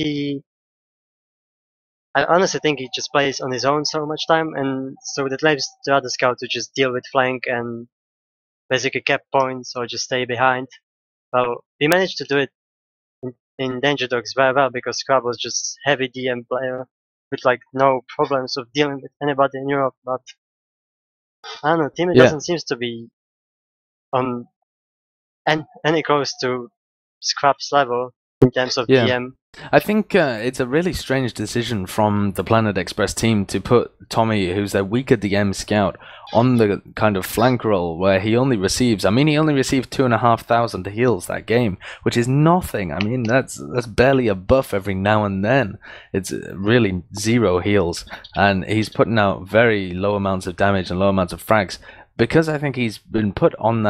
I honestly think he just plays on his own so much time, and so that leaves the other Scout to just deal with flank and basically cap points or just stay behind. Well, we managed to do it in Danger Dogs very well because Scrub was just heavy DM player with like no problems of dealing with anybody in Europe. But I don't know, Timmy Yeah. doesn't seem to be on any close to Scrub's level in terms of Yeah. DM. I think it's a really strange decision from the Planet Express team to put Tommy, who's their weaker DM scout, on the kind of flank role where he only receives. I mean, he only received 2,500 heals that game, which is nothing. I mean, that's barely a buff every now and then. It's really 0 heals, and he's putting out very low amounts of damage and low amounts of frags because I think he's been put on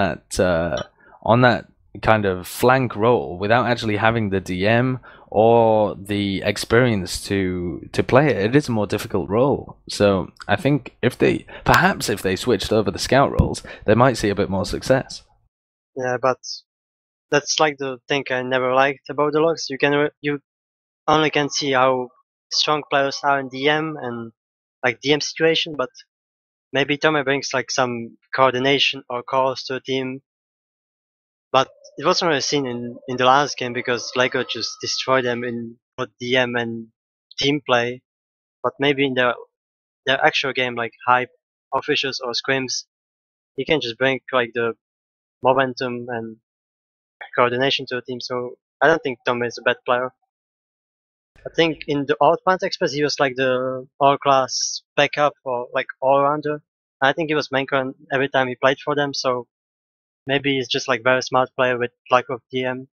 that kind of flank role without actually having the DM or the experience to play it. It is a more difficult role. So I think if they switched over the scout roles, they might see a bit more success. Yeah, but that's like the thing I never liked about the logs. You only can see how strong players are in DM and like DM situation, but maybe Tommy brings like some coordination or calls to a team. But it wasn't really seen in the last game because Lego just destroyed them in both DM and team play. But maybe in their actual game, like hype officials or scrims, he can just bring like the momentum and coordination to a team. So I don't think Tommy is a bad player. I think in the Outbound Express he was like the all class backup or like all rounder. I think he was main con every time he played for them, so maybe he's just like very smart player with lack of DM.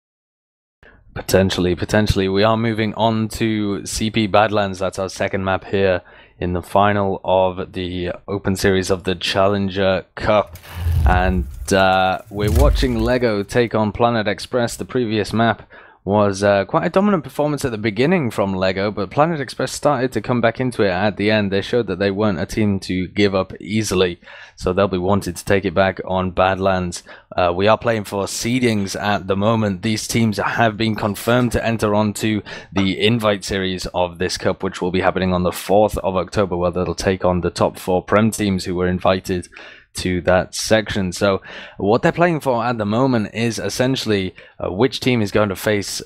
Potentially. We are moving on to CP Badlands. That's our second map here in the final of the Open Series of the Challenger Cup. And we're watching LEGO take on Planet Express. The previous map was quite a dominant performance at the beginning from LEGO, but Planet Express started to come back into it at the end. They showed that they weren't a team to give up easily, so they'll be wanting to take it back on Badlands. We are playing for seedings at the moment. These teams have been confirmed to enter onto the invite series of this cup, which will be happening on the 4th of October, where they'll take on the top 4 Prem teams who were invited to that section. So what they're playing for at the moment is essentially which team is going to face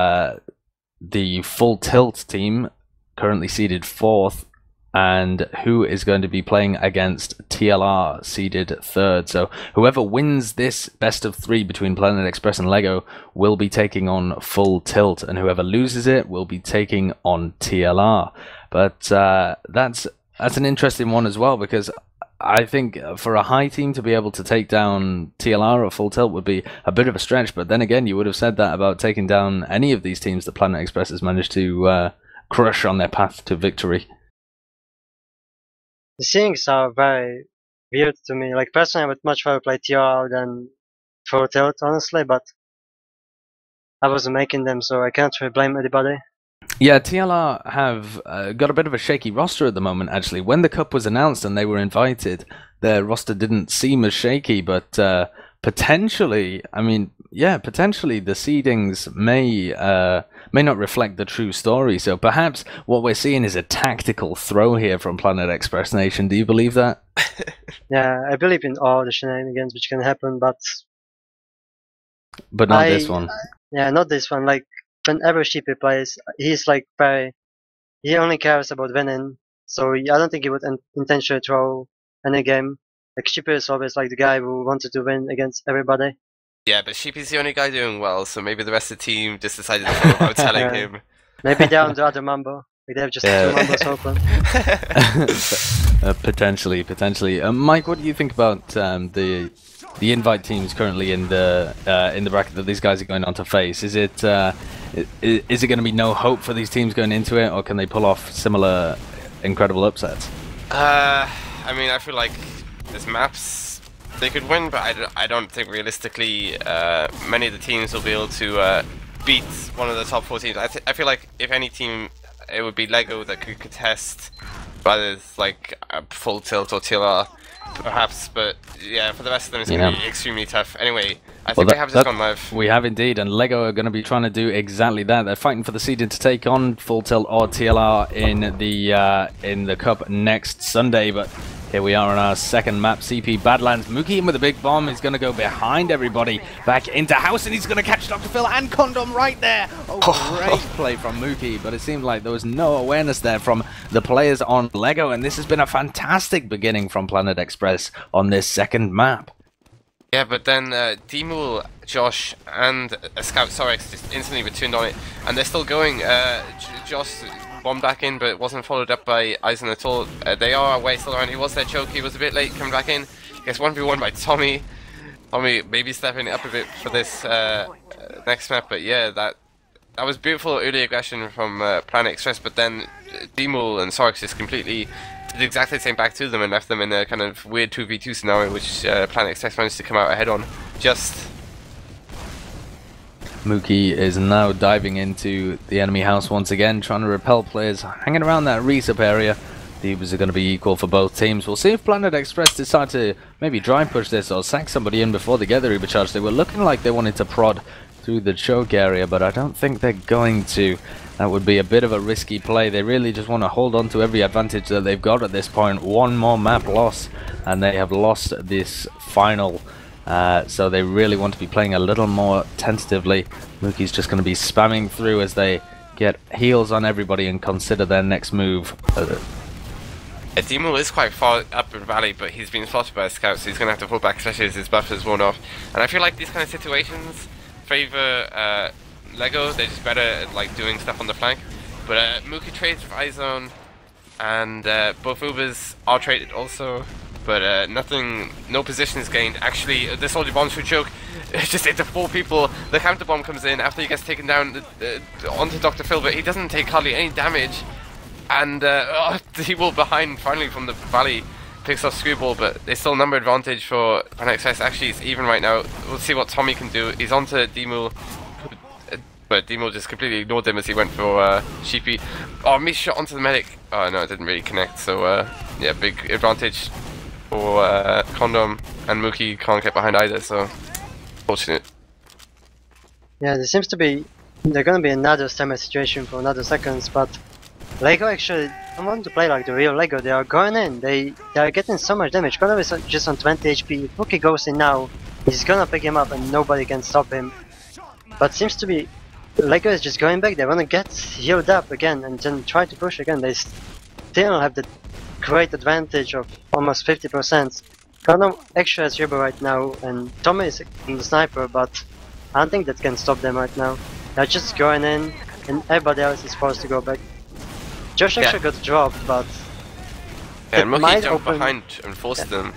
the Full Tilt team, currently seeded 4th, and who is going to be playing against TLR, seeded 3rd. So whoever wins this best of 3 between Planet Express and LEGO will be taking on Full Tilt, and whoever loses it will be taking on TLR. But that's an interesting one as well, because I think for a high team to be able to take down TLR or Full Tilt would be a bit of a stretch, but then again, you would have said that about taking down any of these teams that Planet Express has managed to crush on their path to victory. The things are very weird to me. Like personally, I would much rather play TR than Full Tilt, honestly. But I wasn't making them, so I can't really blame anybody. Yeah, TLR have got a bit of a shaky roster at the moment, actually. When the Cup was announced and they were invited, their roster didn't seem as shaky, but potentially, I mean, yeah, potentially the seedings may not reflect the true story. So perhaps what we're seeing is a tactical throw here from Planet Express Nation. Do you believe that? Yeah, I believe in all the shenanigans which can happen, but not this one. Yeah, not this one. Like whenever Sheepy plays, he's like he only cares about winning. So I don't think he would intentionally throw any game. Like Sheepy is always like the guy who wanted to win against everybody. Yeah, but Sheepy's the only guy doing well, so maybe the rest of the team just decided to throw about telling him. Maybe they're on the other Mambo. Like they have just 2 Mambos open. Potentially. Mike, what do you think about the invite teams currently in the bracket that these guys are going on to face? Is it going to be no hope for these teams going into it, or can they pull off similar incredible upsets? I mean, I feel like there's maps they could win, but I don't think realistically many of the teams will be able to beat one of the top 4 teams. I feel like if any team, it would be LEGO that could contest, rather like Full Tilt or TLR, perhaps. But yeah, for the rest of them, it's going to be extremely tough. Anyway, I think we have just gone live. We have indeed, and LEGO are going to be trying to do exactly that. They're fighting for the seeding to take on Full Tilt or TLR in the Cup next Sunday, but here we are on our second map, CP Badlands. Mookie in with a big bomb. He's going to go behind everybody, back into house, and he's going to catch Dr. Phil and Condom right there. Oh, great play from Mookie, but it seemed like there was no awareness there from the players on LEGO, and this has been a fantastic beginning from Planet Express on this second map. Yeah, but then Demul, Josh, and Scout Sorex just instantly returned on it, and they're still going. Josh bombed back in, but it wasn't followed up by Eisen at all. They are away still around. He was their choke. He was a bit late coming back in. Gets 1v1 by Tommy. Tommy maybe stepping up a bit for this next map, but yeah, that was beautiful early aggression from Planet Express, but then Demul and Sorex just completely did exactly the same back to them and left them in a kind of weird 2v2 scenario, which Planet Express managed to come out ahead on. Mookie is now diving into the enemy house once again, trying to repel players hanging around that resup area. The Ubers are going to be equal for both teams. We'll see if Planet Express decide to maybe dry push this or sack somebody in before they get their Uber charge. They were looking like they wanted to prod through the choke area, but I don't think they're going to. That would be a bit of a risky play. They really just want to hold on to every advantage that they've got at this point. One more map loss, and they have lost this final. So they really want to be playing a little more tentatively. Mookie's just going to be spamming through as they get heals on everybody and consider their next move. Demul is quite far up in Valley, but he's been spotted by a scout, so he's going to have to pull back, especially as his buffer's worn off. And I feel like these kind of situations favour LEGO. They're just better at like doing stuff on the flank. But Mookie trades with iZone, and both Ubers are traded also. But no position is gained. Actually, the soldier bombs through choke. Just into 4 people. The counter bomb comes in after he gets taken down onto Dr. Phil, but he doesn't take hardly any damage. And he will behind finally from the Valley picks off Screwball, but there's still number advantage for Planet Express. Actually, it's even right now. We'll see what Tommy can do. He's onto Demul, but Demul just completely ignored him as he went for Sheepy. Oh, missed shot onto the medic. Oh no, it didn't really connect. So yeah, big advantage for Condom, and Mookie can't get behind either, so fortunate. Yeah, there seems to be they're gonna be another semi situation for another seconds, but LEGO actually don't want to play like the real LEGO. They are going in, they are getting so much damage. Condom is just on 20 HP. If Mookie goes in now, he's gonna pick him up and nobody can stop him. But seems to be LEGO is just going back. They wanna get healed up again and then try to push again. They still have the great advantage of almost 50%. Condom actually has Uber right now, and Tommy is in the sniper, but I don't think that can stop them right now. They're just going in, and everybody else is forced to go back. Josh actually got dropped, but yeah, and Mookie jumped behind and forced them.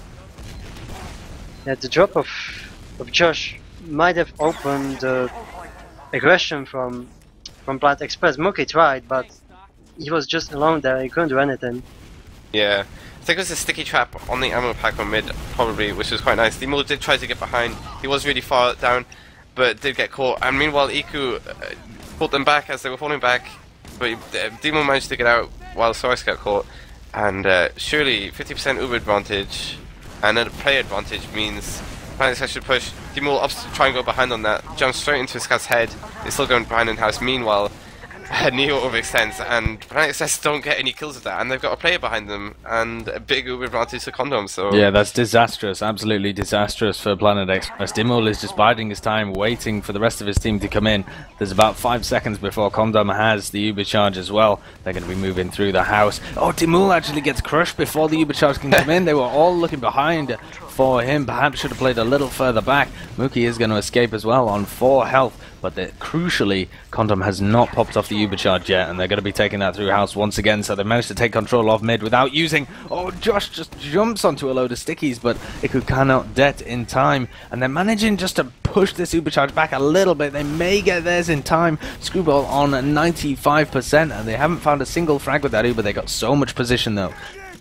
Yeah, the drop of Josh might have opened the aggression from Planet Express. Mookie tried, but he was just alone there. He couldn't do anything. Yeah, I think it was a sticky trap on the ammo pack on mid, probably, which was quite nice. Demul did try to get behind. He was really far down, but did get caught. And meanwhile, Iku pulled them back as they were falling back, but Demo managed to get out while Sorex got caught. And surely 50% Uber advantage and a play advantage means Planet Express should push. Demo will try and go behind on that, jumps straight into Scout's head. They're still going behind in house. Meanwhile, Neo overextends, and Planet Express don't get any kills with that, and they've got a player behind them, and a big Uber advantage to Condom, so... Yeah, that's disastrous, absolutely disastrous for Planet Express. Dimul is just biding his time, waiting for the rest of his team to come in. There's about 5 seconds before Condom has the Uber charge as well. They're going to be moving through the house. Oh, Dimul actually gets crushed before the Uber charge can come in. They were all looking behind for him. Perhaps should have played a little further back. Mookie is going to escape as well on 4 health. But crucially, Condom has not popped off the Uber charge yet, and they're going to be taking that through house once again, so they managed to take control of mid without using... Oh, Josh just jumps onto a load of stickies, but Iku cannot det in time, and they're managing just to push this Uber charge back a little bit. They may get theirs in time. Screwball on 95%, and they haven't found a single frag with that Uber. They got so much position, though.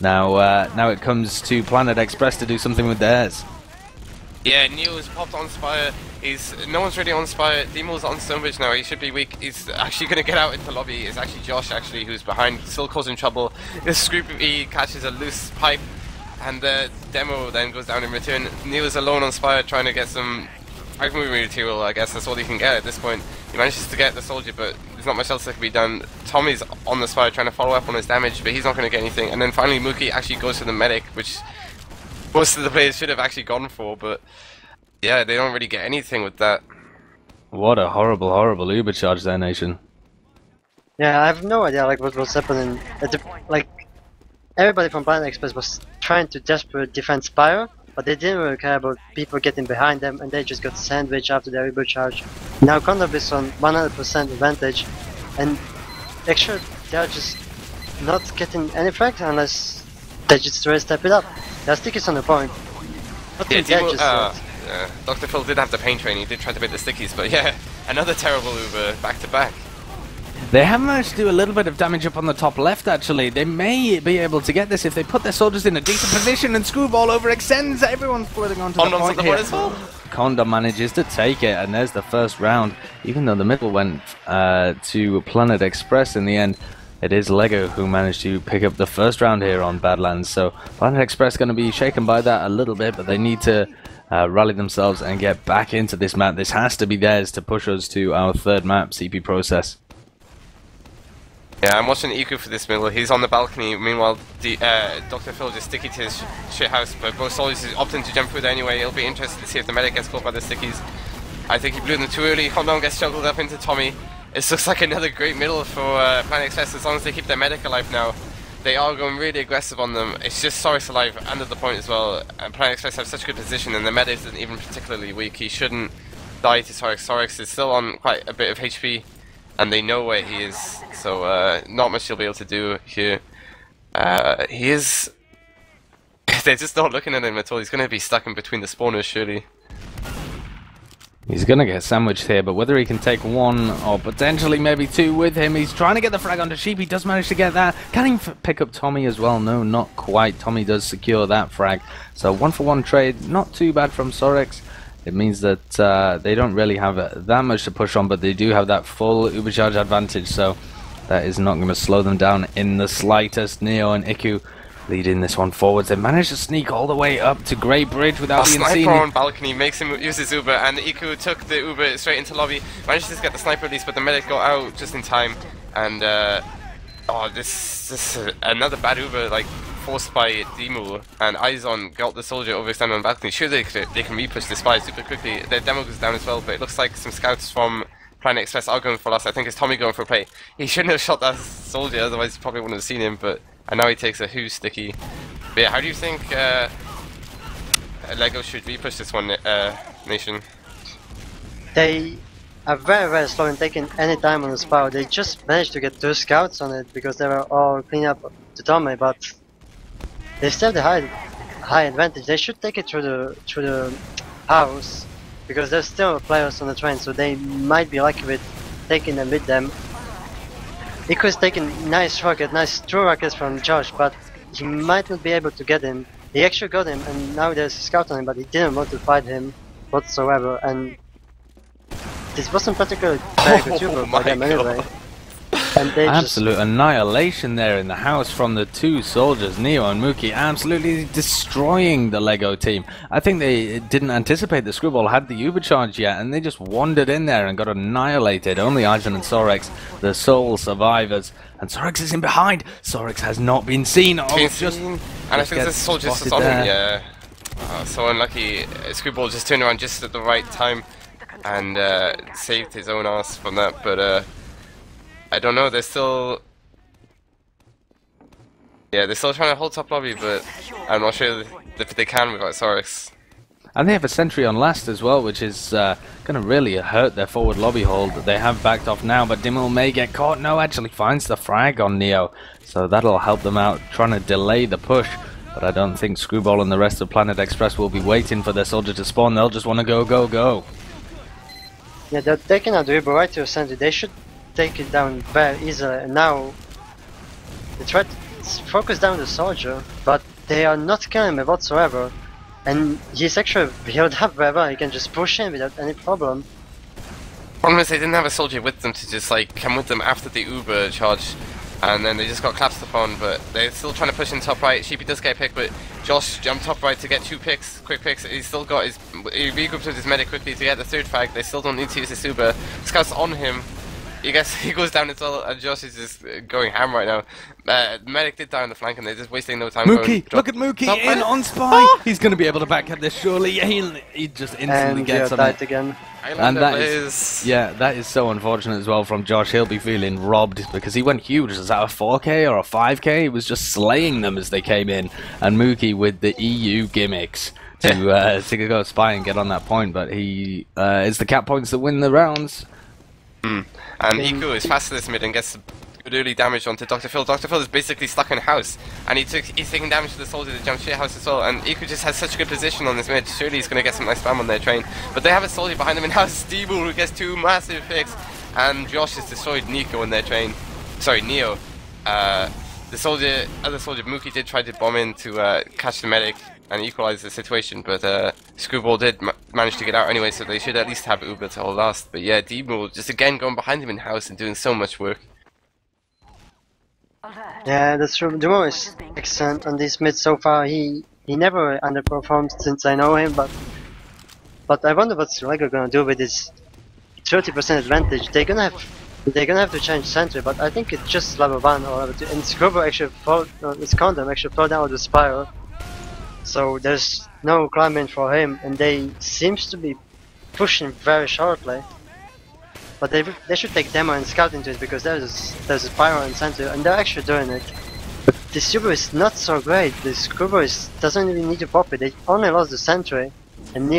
Now it comes to Planet Express to do something with theirs. Yeah, Neo's popped on Spire. No one's really on Spire. Demo's on Stonebridge now. He should be weak. He's actually going to get out into lobby. It's actually Josh who's behind, still causing trouble. This Scroopy catches a loose pipe, and the Demo then goes down in return. Neo's alone on Spire trying to get some frag moving material. I guess that's all he can get at this point. He manages to get the soldier, but there's not much else that can be done. Tommy's on the Spire trying to follow up on his damage, but he's not going to get anything. And then finally Mookie actually goes for the medic, which most of the players should have actually gone for, but yeah, they don't really get anything with that. What a horrible, horrible Uber charge there, Nation. Yeah, I have no idea like what was happening. Like everybody from Planet Express was trying to desperately defend Spire, but they didn't really care about people getting behind them, and they just got sandwiched after their Uber charge. Now Condom is on 100% advantage, and actually they are just not getting any frags unless they just really step it up. There are stickies on the point. Yeah, Dr. Phil did have the pain train, he did try to beat the stickies, but yeah, another terrible Uber back to back. They have managed to do a little bit of damage up on the top left, actually. They may be able to get this if they put their soldiers in a decent position, and Screwball overextends. Everyone's floating onto the point here. Condom manages to take it, and there's the first round. Even though the middle went to Planet Express in the end, it is Lego who managed to pick up the first round here on Badlands. So Planet Express going to be shaken by that a little bit, but they need to rally themselves and get back into this map. This has to be theirs to push us to our third map, CP Process. Yeah, I'm watching Iku for this middle. He's on the balcony. Meanwhile, Dr. Phil just sticky to his shit house, but both soldiers is opting to jump through there anyway. It'll be interesting to see if the medic gets caught by the stickies. I think he blew them too early. Condom gets juggled up into Tommy. It looks like another great middle for Planet Express as long as they keep their medic alive now. They are going really aggressive on them. It's just Sorex alive and at the point as well. And Planet Express have such good position, and the medic isn't even particularly weak. He shouldn't die to Sorex. Sorex is still on quite a bit of HP, and they know where he is, so not much he'll be able to do here. He is... They're just not looking at him at all. He's going to be stuck in between the spawners, surely. He's going to get sandwiched here, but whether he can take one or potentially maybe two with him, he's trying to get the frag onto Sheep. He does manage to get that. Can he pick up Tommy as well? No, not quite. Tommy does secure that frag. So 1-for-1 trade, not too bad from Sorex. It means that they don't really have that much to push on, but they do have that full Ubercharge advantage, so that is not going to slow them down in the slightest. Neo and Iku leading this one forwards. They managed to sneak all the way up to Grey Bridge without being seen. Sniper on balcony makes him use his Uber, and Iku took the Uber straight into lobby. Managed to get the sniper release, but the medic got out just in time. And oh, this is another bad Uber, like forced by Demo, and Izon got the soldier overextended on balcony. Sure, they can re-push the spy super quickly. Their demo goes down as well, but it looks like some scouts from Planet Express are going for loss. I think it's Tommy going for a play. He shouldn't have shot that soldier, otherwise he probably wouldn't have seen him, but and now he takes a who sticky. But yeah, how do you think Lego should re-push this one, Nation? They are very, very slow in taking any time on the spire. They just managed to get 2 scouts on it because they were all clean up to Tommy, but they still have the high advantage. They should take it through the house because there's still players on the train, so they might be lucky with taking them with them. Iku's taking nice true rockets from Josh, but he might not be able to get him. He actually got him, and now there's a scout on him, but he didn't want to fight him whatsoever. And this wasn't particularly very good Uber by them anyway. And they Absolute annihilation there in the house from the two soldiers, Neo and Mookie, absolutely destroying the Lego team. I think they didn't anticipate that Screwball had the Uber charge yet, and they just wandered in there and got annihilated. Only Aizen and Sorex, the sole survivors. And Sorex is in behind. Sorex has not been seen. Oh, and I think the soldier just on him, yeah. So unlucky. Screwball just turned around just at the right time and saved his own ass from that, but I don't know, they're still... Yeah, they're still trying to hold top lobby, but I'm not sure if they can without Sorex. And they have a sentry on last as well, which is going to really hurt their forward lobby hold. They have backed off now, but Dimmel may get caught. No, actually finds the frag on Neo. So that'll help them out, trying to delay the push. But I don't think Screwball and the rest of Planet Express will be waiting for their soldier to spawn. They'll just want to go, go, go. Yeah, they're taking out the Uber right to the center. They should take it down very easily, and now they try to focus down the soldier, but they are not killing him whatsoever. And he's actually healed up very well. He can just push him without any problem. Problem is they didn't have a soldier with them to just like come with them after the Uber charge, and then they just got collapsed upon. But they're still trying to push in top right. Sheepy does get a pick, but Josh jumped top right to get 2 picks, quick picks. He's still got his, he regrouped with his medic quickly to get the 3rd frag. They still don't need to use his Uber. Scout's on him. You guess he goes down as well, and Josh is just going ham right now. Medic did die on the flank, and they're just wasting no time. Mookie, look at Mookie in on Spy. He's going to be able to back up this surely. He just instantly gets him. Again. And that is, yeah, that is so unfortunate as well from Josh. He'll be feeling robbed because he went huge. Was that a 4K or a 5K? He was just slaying them as they came in. And Mookie with the EU gimmicks to go Spy and get on that point. But he it's the cap points that win the rounds. And Iku is fast to this mid and gets good early damage onto Dr. Phil. Dr. Phil is basically stuck in house, and he's taking damage to the soldier that jumped shit house as well. And Iku just has such a good position on this mid. Surely he's going to get some nice spam on their train. But they have a soldier behind them in house. Steve who gets 2 massive picks, and Josh has destroyed Nico in their train. Sorry, Neo. The other soldier, Mookie, did try to bomb in to catch the medic and equalize the situation, but Screwball did manage to get out anyway, so they should at least have Uber to hold last. But yeah, Demo just again going behind him in house and doing so much work. Yeah, that's true. Demo is excellent on this mid so far. He never underperformed since I know him, but I wonder what's Lego gonna do with this 30% advantage. They're gonna have to change center, but I think it's just level 1 or level 2. And Screwball actually his condom actually fell down with the spiral. So there's no climbing for him, and they seems to be pushing very shortly. But they should take Demo and Scout into it because there's a pyro in center, and they're actually doing it. But the Super is not so great. The Screwball doesn't even need to pop it. They only lost the sentry, and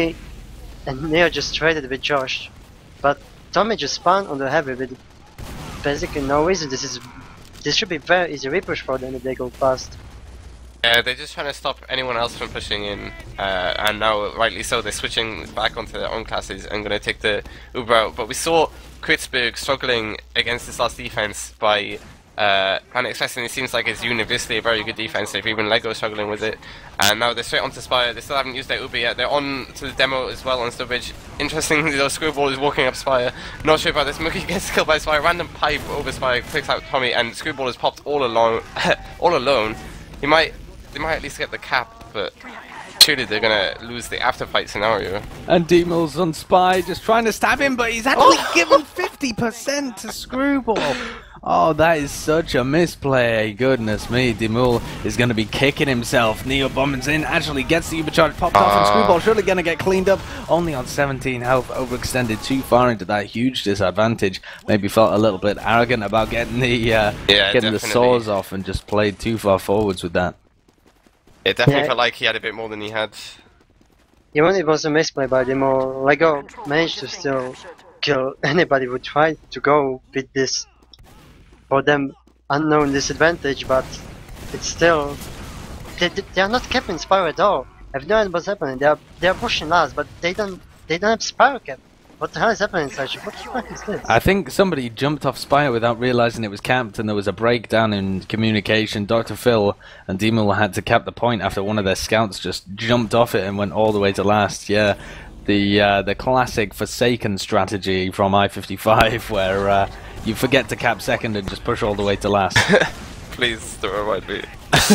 Neo just traded with Josh. But Tommy just spawned on the heavy with basically no reason. This should be very easy repush for them if they go fast. They're just trying to stop anyone else from pushing in, and now, rightly so, they're switching back onto their own classes and going to take the Uber out. But we saw Kritzberg struggling against this last defense by Planet Express, and it seems like it's universally a very good defense. They've even Lego struggling with it, and now they're straight onto Spire. They still haven't used their Uber yet. They're on to the Demo as well on Stubbridge. Interestingly, though, Screwball is walking up Spire. Not sure about this. Mookie gets killed by Spire. Random pipe over Spire, picks out Tommy, and Screwball is popped all alone. All alone. They might at least get the cap, but surely they're gonna lose the afterfight scenario. And Demel's on Spy, just trying to stab him, but he's actually given 50% to Screwball. Oh, that is such a misplay. Goodness me, Demul is going to be kicking himself. Neo bombs in, actually gets the Ubercharge popped off, and Screwball surely going to get cleaned up. Only on 17 health, overextended too far into that huge disadvantage. Maybe felt a little bit arrogant about getting the saws off and just played too far forwards with that. It definitely felt like he had a bit more than he had. Even it was a misplay by Demo, Lego managed to still kill anybody who tried to go with this, for them, unknown disadvantage, but it's still... They are not keeping Spyro at all. I have no idea what's happening. They are pushing last, but they don't have Spyro kept. What the hell is happening, Sergio? What the fuck is this? I think somebody jumped off Spire without realizing it was capped, and there was a breakdown in communication. Dr. Phil and Demul had to cap the point after one of their scouts just jumped off it and went all the way to last. Yeah, the classic Forsaken strategy from I-55, where you forget to cap second and just push all the way to last. Please don't remind me.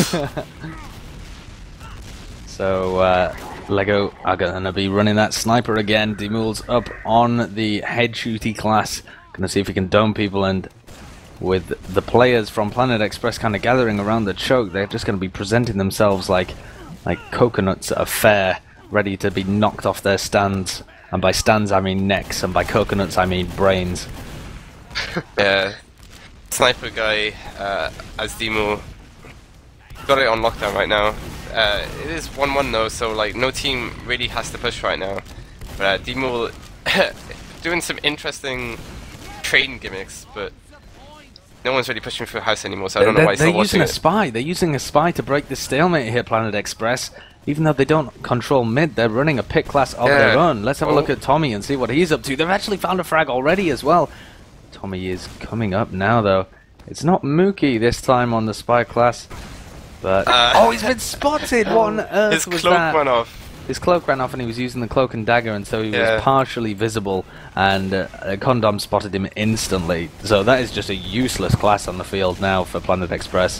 So Lego are gonna be running that sniper again. Dimul's up on the head shooty class, gonna see if he can dome people, and with the players from Planet Express kind of gathering around the choke, they're just gonna be presenting themselves like coconuts at a fair, ready to be knocked off their stands. And by stands I mean necks, and by coconuts I mean brains. Yeah, sniper guy as Dimul got it on lockdown right now. It is 1-1 though, so like no team really has to push right now. But Dimul doing some interesting trading gimmicks, but no one's really pushing through house anymore, so I don't know why he's still watching it. They're using a spy to break the stalemate here, Planet Express. Even though they don't control mid, they're running a pick class of their own. Let's have a look at Tommy and see what he's up to. They've actually found a frag already as well. Tommy is coming up now, though. It's not Mookie this time on the spy class. But oh, he's been spotted! What on earth was that? His cloak ran off. His cloak ran off and he was using the cloak and dagger, and so he was partially visible, and Condom spotted him instantly. So that is just a useless class on the field now for Planet Express.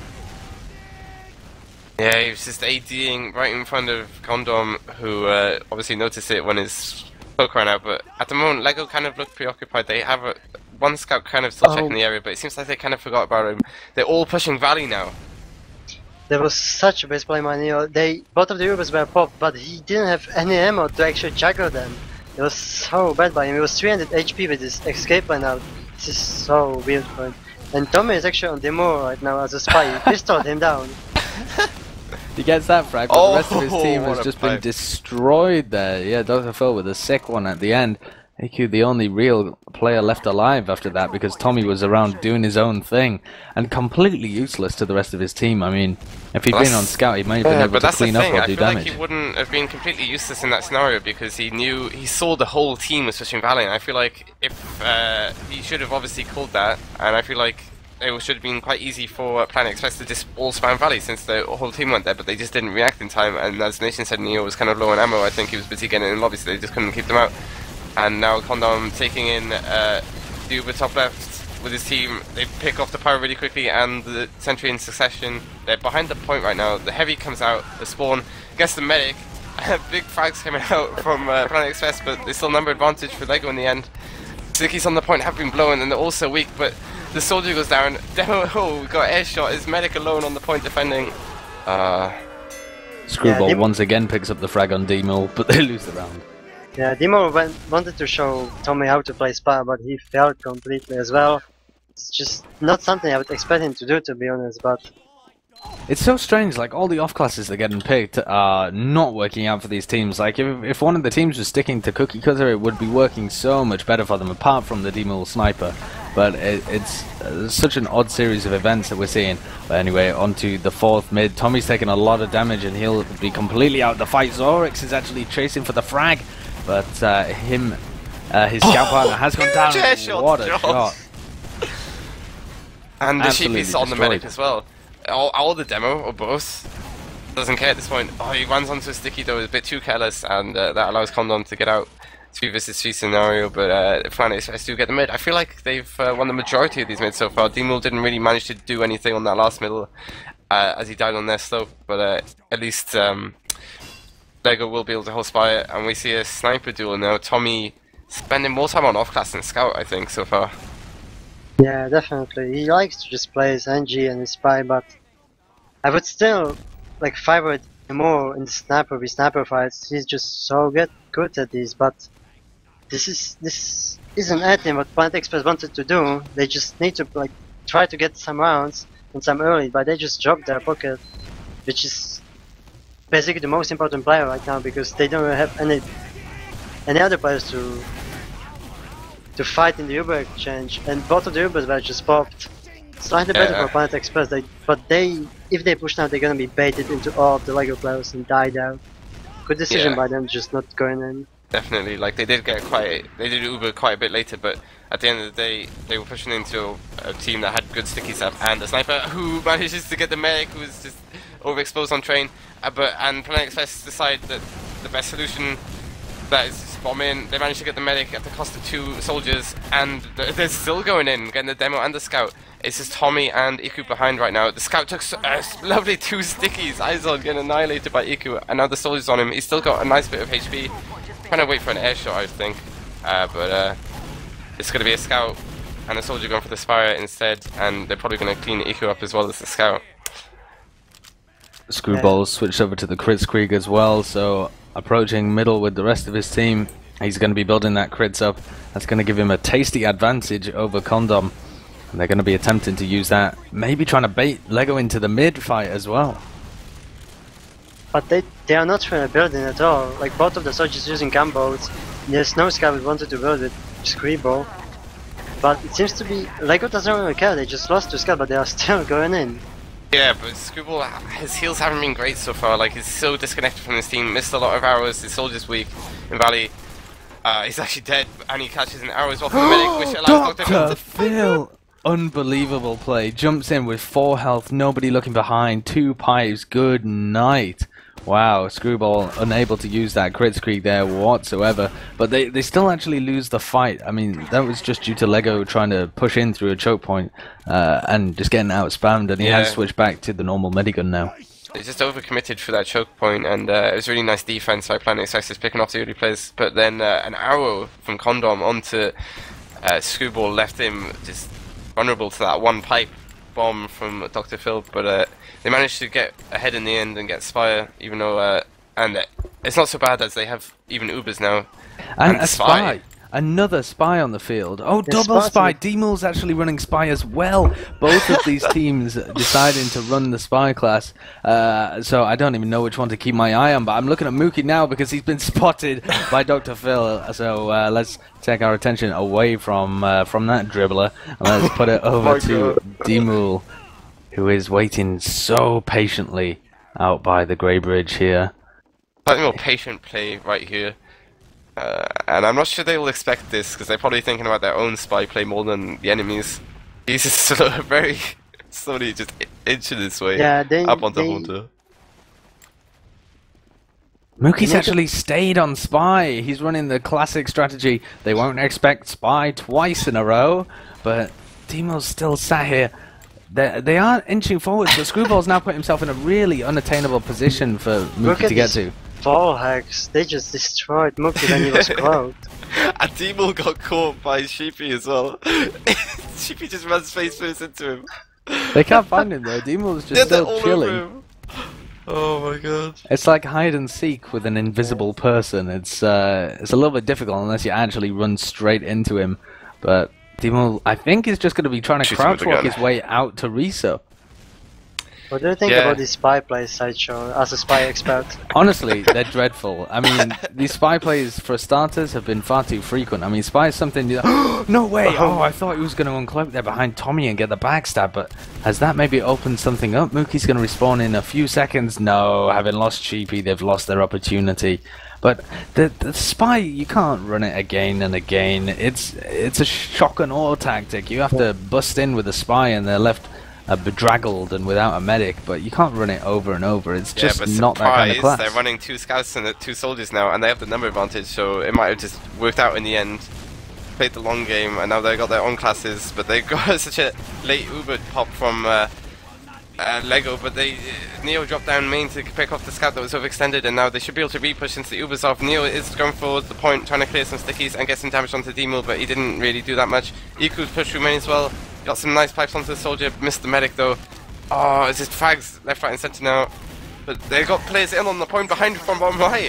Yeah, he was just ADing right in front of Condom, who obviously noticed it when his cloak ran out, but at the moment Lego kind of look preoccupied. They have one scout kind of still checking the area, but it seems like they kind of forgot about him. They're all pushing Valley now. There was such a base play, man. Both of the Ubers were popped, but he didn't have any ammo to actually juggle them. It was so bad by him. He was 300 HP with his escape line out. This is so weird for him. And Tommy is actually on demo right now as a spy. He pistoled him down. He gets that frag, but the rest of his team has just been destroyed there. Yeah, Dr. Phil with a sick one at the end. AQ the only real player left alive after that, because Tommy was around doing his own thing and completely useless to the rest of his team. I mean, if he'd been on scout, he might have been able to clean up or do damage. Like he wouldn't have been completely useless in that scenario, because he saw the whole team was pushing Valley, and I feel like if he should have obviously called that, and I feel like it should have been quite easy for Planet Express to just all spam Valley since the whole team went there, but they just didn't react in time, and as Nation said, Neo was kind of low on ammo. I think he was busy getting in lobby, so they just couldn't keep them out. And now Condom taking in the Uber top left with his team. They pick off the power really quickly, and the sentry in succession. They're behind the point right now. The heavy comes out, the spawn gets the medic. Big frags coming out from Planet Express, but there's still number advantage for Lego in the end. Stickies on the point have been blown, and they're also weak, but the soldier goes down. Demo got air shot. His medic alone on the point defending. Screwball once again picks up the frag on Demo, but they lose the round. Yeah, Demo wanted to show Tommy how to play spy, but he failed completely as well. It's just not something I would expect him to do, to be honest, but... It's so strange, like all the off classes that are getting picked are not working out for these teams. Like if one of the teams was sticking to Cookie Cutter, it would be working so much better for them, apart from the Demo Sniper. But it's such an odd series of events that we're seeing. But anyway, on to the fourth mid. Tommy's taking a lot of damage and he'll be completely out of the fight. Zorix is actually chasing for the frag. But his scout partner has gone down. What a shot. And the sheepy's on the medic as well. All the Demo, or both, doesn't care at this point. Oh, he runs onto a sticky though, a bit too careless, and that allows Condom to get out. 3 versus 3 scenario, but Planet Express do get the mid. I feel like they've won the majority of these mids so far. Dimul didn't really manage to do anything on that last middle, as he died on their slope, but at least... Lego will be able to hold spy, and we see a sniper duel now. Tommy spending more time on off-class than scout, I think, so far. Yeah, definitely. He likes to just play his NG and his spy, but I would still like favor him more in the sniper with sniper fights. He's just so good at these, but this isn't anything what Planet Express wanted to do. They just need to like try to get some rounds and some early, but they just dropped their pocket, which is basically the most important player right now, because they don't have any other players to fight in the Uber exchange, and both of the Ubers were just popped. Slightly better for Planet Express, but if they push now, they're gonna be baited into all of the Lego players and die down. Good decision by them, just not going in. Definitely, like they did Uber quite a bit later, but at the end of the day, they were pushing into a team that had good sticky stuff, and a sniper who manages to get the medic, who was just overexposed on train. And Planet Express decide that the best solution that is just bombing. They managed to get the medic at the cost of 2 soldiers, and they're still going in, getting the demo and the scout. It's just Tommy and Iku behind right now. The scout took lovely 2 stickies. Izon getting annihilated by Iku, and now the soldiers on him. He's still got a nice bit of HP. Trying to wait for an air shot, I think. But it's going to be a scout and a soldier going for the Spire instead, and they're probably going to clean Iku up as well as the scout. Screwball switched over to the Kritzkrieg as well, so approaching middle with the rest of his team. He's going to be building that crits up. That's going to give him a tasty advantage over Condom. And they're going to be attempting to use that. Maybe trying to bait Lego into the mid fight as well. But they are not trying to build in at all. Like both of the soldiers using gunboats. The Snow Scout wanted to build with Screeball. But it seems to be Lego doesn't really care. They just lost to Scout, but they are still going in. Yeah, but Screwball, his heals haven't been great so far. Like, he's so disconnected from his team, missed a lot of arrows. His soldier's weak in Valley. He's actually dead, and he catches an arrow as well from the medic, which allows Dr. Phil! Unbelievable play. Jumps in with 4 health, nobody looking behind. 2 pipes. Good night. Wow, Screwball unable to use that Kritzkrieg there whatsoever. But they still actually lose the fight. I mean, that was just due to Lego trying to push in through a choke point and just getting out spammed. And he has switched back to the normal medigun now. They just overcommitted for that choke point, and it was really nice defense by Planet Exodus picking off the early plays. But then an arrow from Condom onto Screwball left him just vulnerable to that 1 pipe bomb from Dr. Phil. But they managed to get ahead in the end and get Spire, even though and it's not so bad as they have even Ubers now. And a spy. Another spy on the field. Oh, double spy. D-Mool's actually running spy as well. Both of these teams deciding to run the spy class. So I don't even know which one to keep my eye on. But I'm looking at Mookie now because he's been spotted by Dr. Phil. So let's take our attention away from that dribbler. And let's put it over to D-Mool, who is waiting so patiently out by the Grey Bridge here. Slightly more patient play right here. And I'm not sure they will expect this, because they're probably thinking about their own spy play more than the enemies. He's just very slowly just inching his way up onto Hunter. Mookie's actually stayed on spy. He's running the classic strategy. They won't expect spy twice in a row, but Demo's still sat here. They are inching forward, but Screwball's now put himself in a really unattainable position for Mookie to get to. Ball hacks, they just destroyed Mookie when he was cloaked. And Demo got caught by Sheepy as well. Sheepy just runs face first into him. They can't find him though, Demo's just still chilling. Oh my god. It's like hide and seek with an invisible person. It's a little bit difficult unless you actually run straight into him. But Demo, I think, is just going to be trying to crouch walk his way out to Riso. What do you think about these spy plays, Sideshow, as a spy expert? Honestly, they're dreadful. I mean, these spy plays, for starters, have been far too frequent. I mean, spy is something you... No way! Oh, I thought he was going to uncloak there behind Tommy and get the backstab, but has that maybe opened something up? Mookie's going to respawn in a few seconds. No, having lost Sheepy, they've lost their opportunity. But the spy, you can't run it again and again. It's a shock and awe tactic. You have to bust in with a spy and they're left... bedraggled and without a medic, but you can't run it over and over. It's just not that kind of class. They're running 2 scouts and 2 soldiers now, and they have the number advantage, so it might have just worked out in the end. Played the long game, and now they've got their own classes, but they got such a late Uber pop from Lego, but Neo dropped down main to pick off the scout that was overextended, and now they should be able to re-push into the Ubers off. Neo is going forward the point, trying to clear some stickies and get some damage onto Demo, but he didn't really do that much. Iku's pushed through main as well. Got some nice pipes onto the soldier, missed the medic though. Oh, it's just frags left, right and centre now. But they got players in on the point behind from bottom right.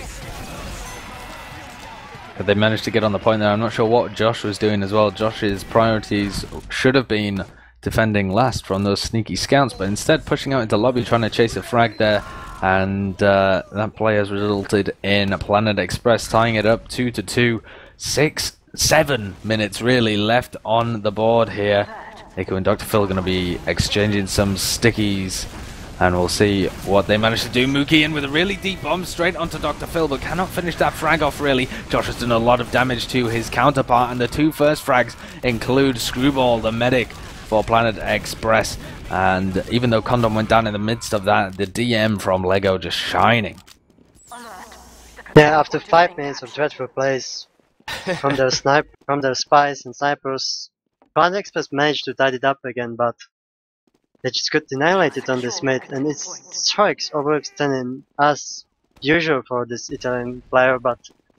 But they managed to get on the point there. I'm not sure what Josh was doing as well. Josh's priorities should have been defending last from those sneaky scouts, but instead pushing out into lobby, trying to chase a frag there. And that play has resulted in Planet Express tying it up 2-2. 7 minutes really left on the board here. Iku and Dr. Phil are going to be exchanging some stickies, and we'll see what they manage to do. Mookie in with a really deep bomb straight onto Dr. Phil, but cannot finish that frag off really. Josh has done a lot of damage to his counterpart, and the 2 first frags include Screwball, the medic for Planet Express. And even though Condom went down in the midst of that, the DM from Lego just shining. Yeah, after 5 minutes of dreadful plays from their spies and snipers, Planet Express managed to tidy it up again, but they just got annihilated on this mid, and it's strikes overextending as usual for this Italian player, but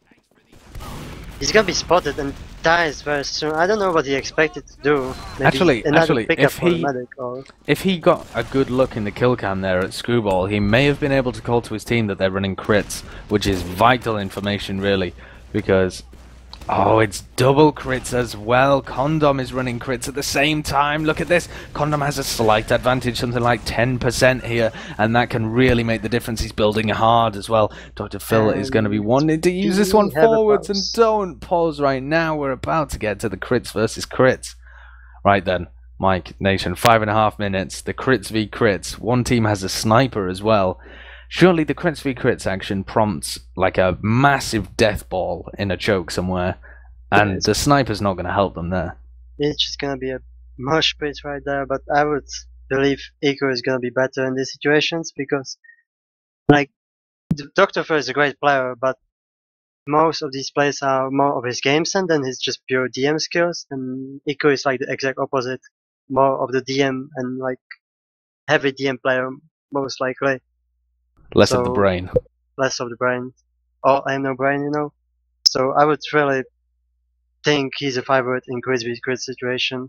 he's gonna be spotted and dies very soon. I don't know what he expected to do. Maybe Actually, pickup for the medic or... if he got a good look in the kill cam there at Screwball, he may have been able to call to his team that they're running crits, which is vital information really, because oh, it's double crits as well. Condom is running crits at the same time. Look at this. Condom has a slight advantage, something like 10% here, and that can really make the difference. He's building hard as well. Dr. Phil is going to be wanting to use this one forwards, and don't pause right now. We're about to get to the crits versus crits. Right then, Mike, Nation, 5.5 minutes. The crits v crits. One team has a sniper as well. Surely the crits v crits action prompts like a massive death ball in a choke somewhere, and the sniper's not going to help them there. It's just going to be a mosh pit right there, but I would believe Eco is going to be better in these situations because, like, Dr. Phil is a great player, but most of these plays are more of his game sense than his just pure DM skills, and Eco is like the exact opposite, more of the DM and like heavy DM player most likely. Less of the brain. Less of the brain. Or I have no brain, you know. So I would really think he's a favorite in crit v crit situation.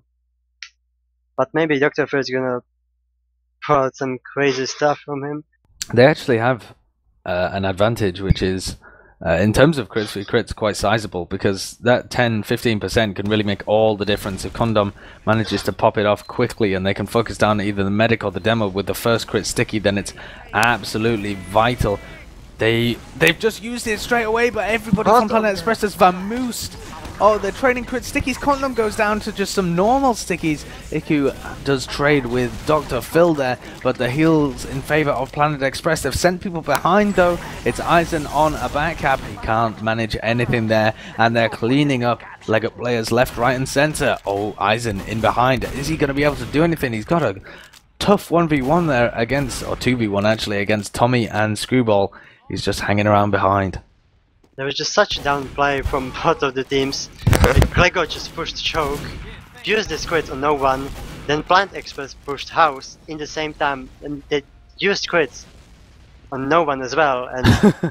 But maybe Dr. Phil is gonna pull out some crazy stuff from him. They actually have an advantage, which is in terms of crits v crits quite sizable, because that 10-15% can really make all the difference. If Condom manages to pop it off quickly and they can focus down either the medic or the demo with the first crit sticky, then it's absolutely vital. They've just used it straight away, but everybody from Planet Express has vamoosed. Oh, they're trading crit stickies. Condom goes down to just some normal stickies. Iku does trade with Dr. Phil there, but the heals in favor of Planet Express. They've sent people behind though. It's Eisen on a back cap. He can't manage anything there, and they're cleaning up Lego players left, right, and center. Oh, Eisen in behind. Is he going to be able to do anything? He's got a tough 1v1 there against, or 2v1 actually, against Tommy and Screwball. He's just hanging around behind. There was just such a downplay from both of the teams. Lego just pushed choke, used this crit on no one, then Planet Express pushed house in the same time, and they used crits on no one as well, and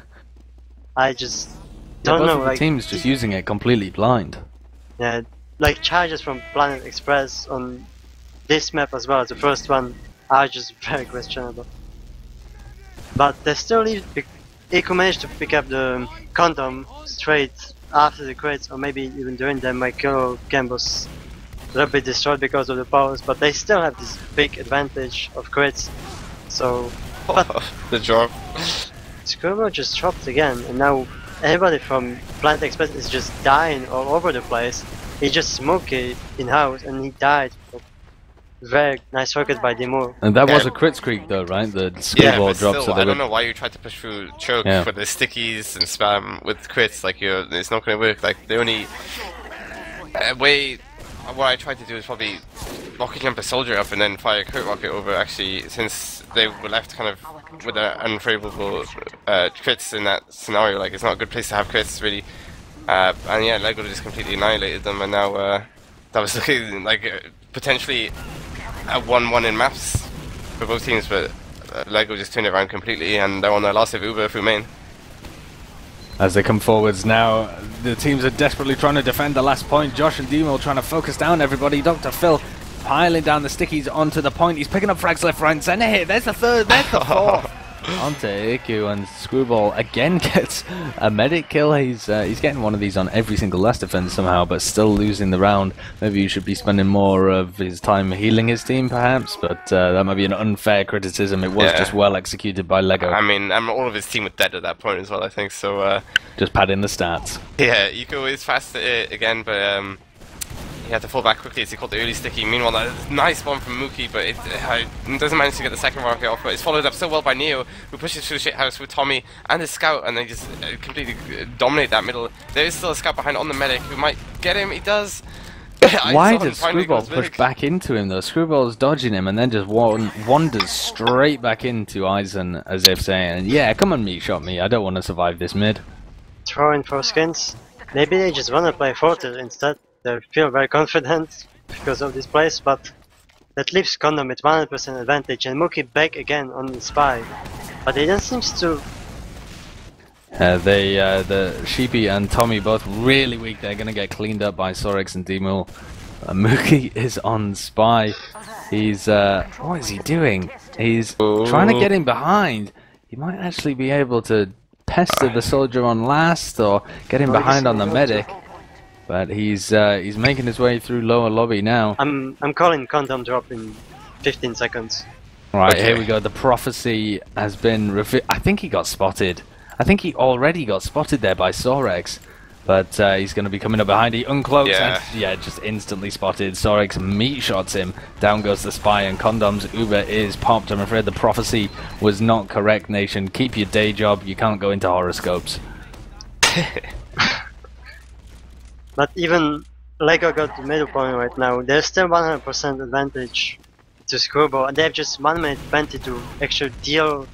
I just don't know. Both Like, the teams just using it completely blind. Yeah, like charges from Planet Express on this map as well as the first one are just very questionable. But they still leave. Eco managed to pick up the Condom straight after the crits, or maybe even during them. My kill cam was a little bit destroyed because of the powers, but they still have this big advantage of crits. So, the drop. Screwball just dropped again, and now everybody from Planet Express is just dying all over the place. He just smoked it in house, and he died. Very nice rocket by Dimur. And that was a crit streak though, right? The Screwball drop. Still, So I don't know why you tried to push through choke for the stickies and spam with crits. Like it's not going to work. Like the only way what I tried to do is probably rocket jump a soldier up and then fire a crit rocket over. Actually, since they were left kind of with unfavorable crits in that scenario, like it's not a good place to have crits really. And yeah, Lego just completely annihilated them, and now that was looking like potentially a 1-1 in maps for both teams, but Lego just turned it around completely, and they're on their last of Uber through main. As they come forwards now, the teams are desperately trying to defend the last point. Josh and Demo trying to focus down everybody. Dr. Phil piling down the stickies onto the point. He's picking up frags left, right, and center here. There's the third, there's the fourth. Onto Iku, and Screwball again gets a medic kill. He's getting one of these on every single last defense somehow, but still losing the round. Maybe you should be spending more of his time healing his team, perhaps, but that might be an unfair criticism. It was just well executed by Lego. I mean, all of his team were dead at that point as well, I think, so... just padding the stats. Yeah, Iku is fast again, but he had to fall back quickly as he caught the early sticky. Meanwhile, that nice one from Mookie, but it doesn't manage to get the second rocket off. But it's followed up so well by Neo, who pushes through the shit house with Tommy and his scout, and they just completely dominate that middle. There is still a scout behind on the medic who might get him. He does. Why did Screwball push back into him though? Screwball's dodging him and then just wanders straight back into Eisen as if saying, yeah, come on, meat shot me. I don't want to survive this mid. throw in 4 skins. Maybe they just wanna play Fortress instead. They feel very confident because of this place, but that leaves Condom with 100% advantage and Mookie back again on Spy. But they don't seem to. The Sheepy and Tommy both really weak. They're gonna get cleaned up by Sorex and Demul. Mookie is on Spy. He's what is he doing? He's trying to get him behind. He might actually be able to pester the soldier on last or get him behind on the medic. But he's making his way through lower lobby now. I'm calling Condom drop in 15 seconds. Right, Okay. here we go. The prophecy has been I think he got spotted. I think he already got spotted there by Sorex. But he's going to be coming up behind. He uncloaks and just instantly spotted. Sorex meat shots him. Down goes the Spy and Condom's Uber is popped. I'm afraid the prophecy was not correct, Nation. Keep your day job. You can't go into horoscopes. But even Lego got the middle point right now. There's still 100% advantage to Screwball, and they have just 1 minute 20 to actually deal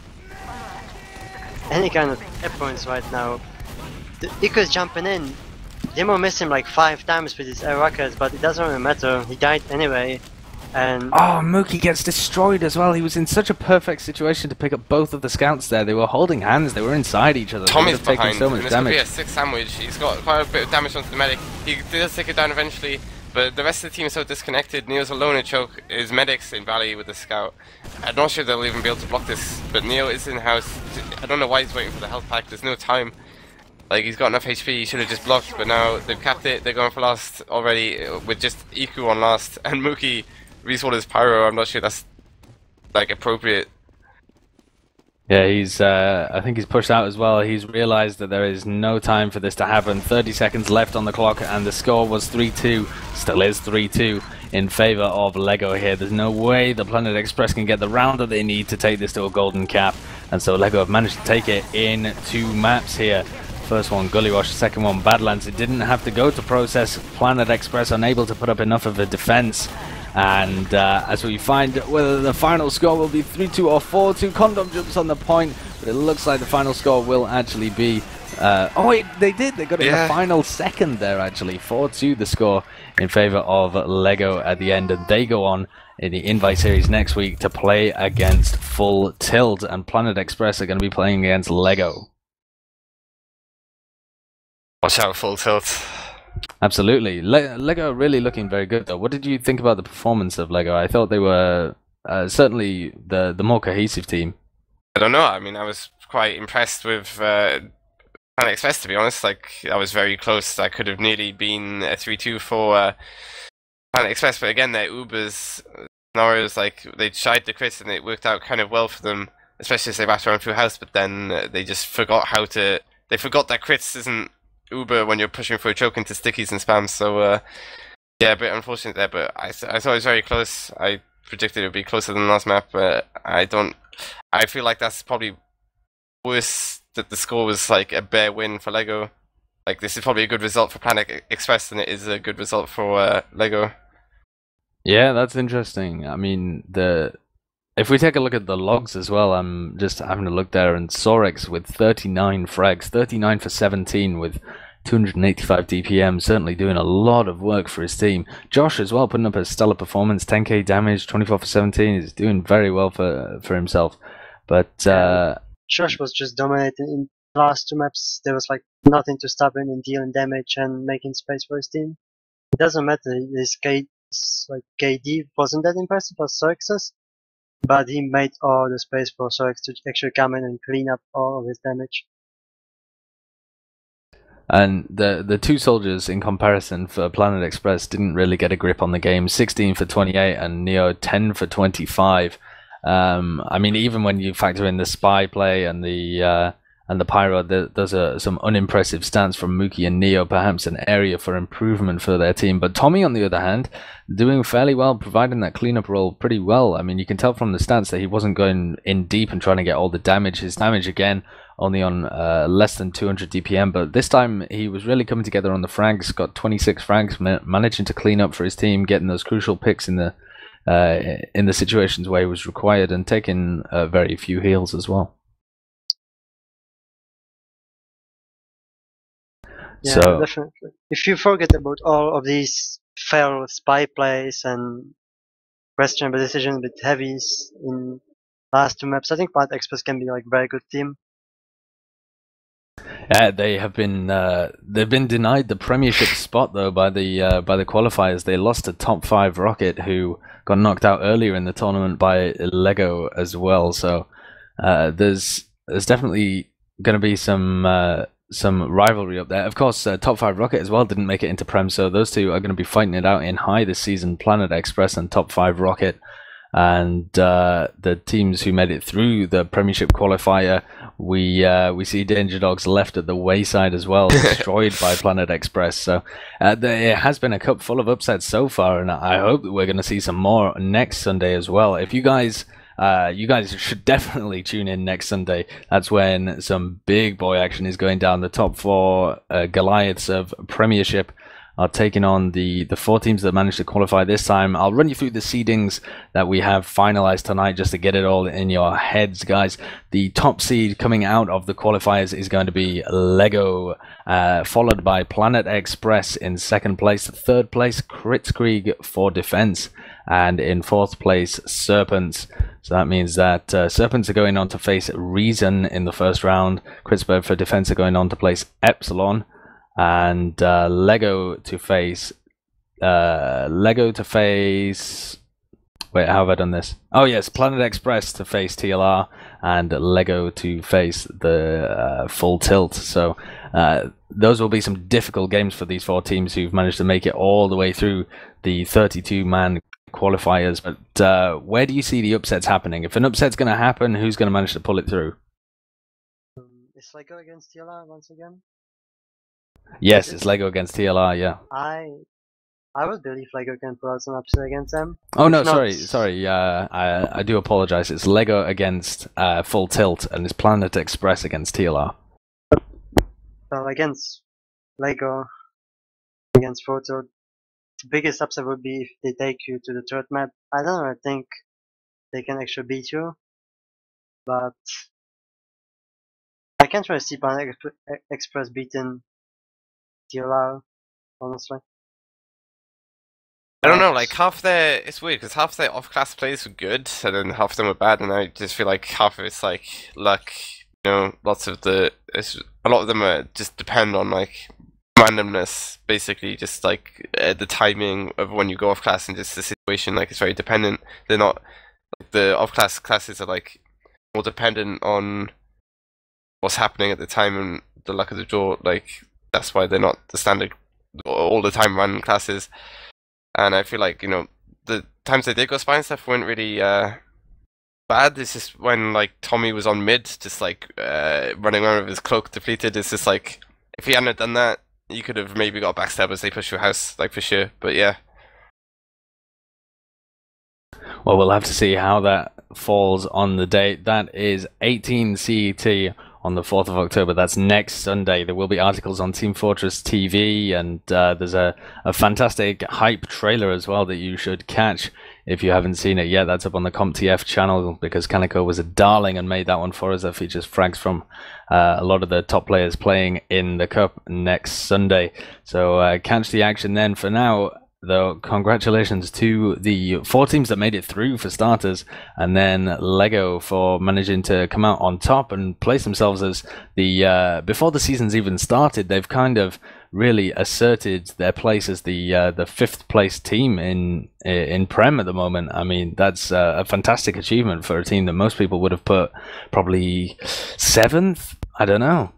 any kind of hit points right now. Ico is jumping in. Demo missed him like 5 times with his air rockets, but it doesn't really matter. He died anyway. And oh, Mookie gets destroyed as well. He was in such a perfect situation to pick up both of the scouts there. They were holding hands. They were inside each other. Tommy's they would have taken behind, so much and this could be damage. a 6 sandwich. He's got quite a bit of damage onto the medic. He does take it down eventually, but the rest of the team is so disconnected. Neo's alone in choke. His medic's in Valley with the scout. I'm not sure they'll even be able to block this, but Neo is in house. I don't know why he's waiting for the health pack. There's no time. Like, he's got enough HP, he should have just blocked, but now they've capped it. They're going for last already with just Iku on last, and Mookie resold his pyro. I'm not sure that's like appropriate. Yeah, he's. I think he's pushed out as well. He's realised that there is no time for this to happen. 30 seconds left on the clock, and the score was 3-2. Still is 3-2 in favour of Lego here. There's no way the Planet Express can get the round that they need to take this to a golden cap, and so Lego have managed to take it in 2 maps here. First one Gullywash, second one Badlands. It didn't have to go to process. Planet Express unable to put up enough of a defense. And as we find whether the final score will be 3-2 or 4-2, Condom jumps on the point, but it looks like the final score will actually be oh wait, they did, they got it in the final second there actually. 4-2 the score in favor of Lego at the end, and they go on in the Invite Series next week to play against Full Tilt, and Planet Express are going to be playing against Lego. Watch out, Full Tilt. Absolutely. Lego are really looking very good though. What did you think about the performance of Lego? I thought they were certainly the more cohesive team. I don't know, I mean, I was quite impressed with Planet Express, to be honest. Like, I was very close. I could have nearly been a 3-2 for Planet Express, but again, their Ubers, scenarios, like, they shied the crits and it worked out kind of well for them, especially as they wrapped around through house, but then they just forgot how to... They forgot that crits isn't Uber when you're pushing for a choke into stickies and spams, so yeah, a bit unfortunate there, but I thought it was very close. I predicted it would be closer than the last map, but I feel like that's probably worse that the score was like a bare win for Lego. Like, this is probably a good result for Planet Express than it is a good result for Lego. Yeah, that's interesting. I mean, if we take a look at the logs as well, I'm just having a look there, and Sorex with 39 frags, 39 for 17 with 285 DPM, certainly doing a lot of work for his team. Josh as well, putting up a stellar performance, 10k damage, 24 for 17, he's doing very well for himself. But Josh was just dominating in the last 2 maps. There was like nothing to stop him in dealing damage and making space for his team. It doesn't matter, his KD wasn't that impressive as Sorex's, but he made all the space for Sorex to actually come in and clean up all of his damage. And the 2 soldiers in comparison for Planet Express didn't really get a grip on the game. 16 for 28 and Neo 10 for 25. I mean, even when you factor in the spy play and the pyro, those are some unimpressive stats from Mookie and Neo, perhaps an area for improvement for their team. But Tommy, on the other hand, doing fairly well, providing that cleanup role pretty well. I mean, you can tell from the stats that he wasn't going in deep and trying to get all the damage. His damage, again, only on less than 200 DPM, but this time he was really coming together on the frags, got 26 frags, managing to clean up for his team, getting those crucial picks in the situations where he was required, and taking very few heals as well. Yeah, So definitely. If you forget about all of these failed spy plays and questionable decisions with heavies in last two maps, I think Planet Express can be like very good team. they have been they've been denied the premiership spot though by the qualifiers. They lost to Top 5 Rocket, who got knocked out earlier in the tournament by Lego as well. So there's definitely going to be some rivalry up there. Of course, Top 5 Rocket as well didn't make it into Prem, so those two are going to be fighting it out in high this season. Planet Express and Top 5 Rocket. And the teams who made it through the Premiership qualifier, we see Danger Dogs left at the wayside as well, destroyed by Planet Express. So it has been a cup full of upsets so far, and I hope that we're going to see some more next Sunday as well. If you guys should definitely tune in next Sunday. That's when some big boy action is going down. The top 4 Goliaths of Premiership are taking on the 4 teams that managed to qualify this time. I'll run you through the seedings that we have finalized tonight just to get it all in your heads, guys. The top seed coming out of the qualifiers is going to be Lego, followed by Planet Express in second place. Third place, Kritzkrieg for defense. And in fourth place, Serpents. So that means that Serpents are going on to face Reason in the first round. Kritzberg for defense are going on to place Epsilon. And Lego to face wait, how have I done this? Oh yes, Planet Express to face TLR, and Lego to face the Full Tilt. So those will be some difficult games for these 4 teams who've managed to make it all the way through the 32-man qualifiers. But where do you see the upsets happening? If an upset's going to happen, who's going to manage to pull it through? Is Lego against TLR once again? Yes, it's Lego against TLR, yeah. I would believe Lego can pull out some upset against them. Oh no, sorry. I do apologize. It's Lego against Full Tilt, and it's Planet Express against TLR. Well, against Lego, against Full Tilt, the biggest upset would be if they take you to the third map. I don't know, I think they can actually beat you, but I can't really see Planet Express beating TLR, honestly. I don't know, like it's weird because half their off-class plays were good, and then half of them were bad, and I just feel like half of it's like luck. You know, a lot of them are just depend on like randomness, basically, just like the timing of when you go off-class and just the situation. Like it's very dependent. They're not like the off-class classes are like more dependent on what's happening at the time and the luck of the draw. Like that's why they're not the standard all the time run classes. And I feel like, you know, the times they did go spy and stuff weren't really bad. It's just when like Tommy was on mid, just like running around with his cloak depleted. It's just like if he hadn't done that, you could have maybe got backstab as they push your house, like for sure. But yeah. Well, we'll have to see how that falls on the date. That is 18 CET on the 4th of October. That's next Sunday. There will be articles on Team Fortress TV, and there's a fantastic hype trailer as well that you should catch if you haven't seen it yet. That's up on the CompTF channel because Kaneko was a darling and made that one for us. That features frags from a lot of the top players playing in the Cup next Sunday. So catch the action then. For now, though, congratulations to the 4 teams that made it through for starters, and then Lego for managing to come out on top and place themselves as the before the season's even started. They've kind of really asserted their place as the 5th place team in Prem at the moment. I mean, that's a fantastic achievement for a team that most people would have put probably 7th. I don't know.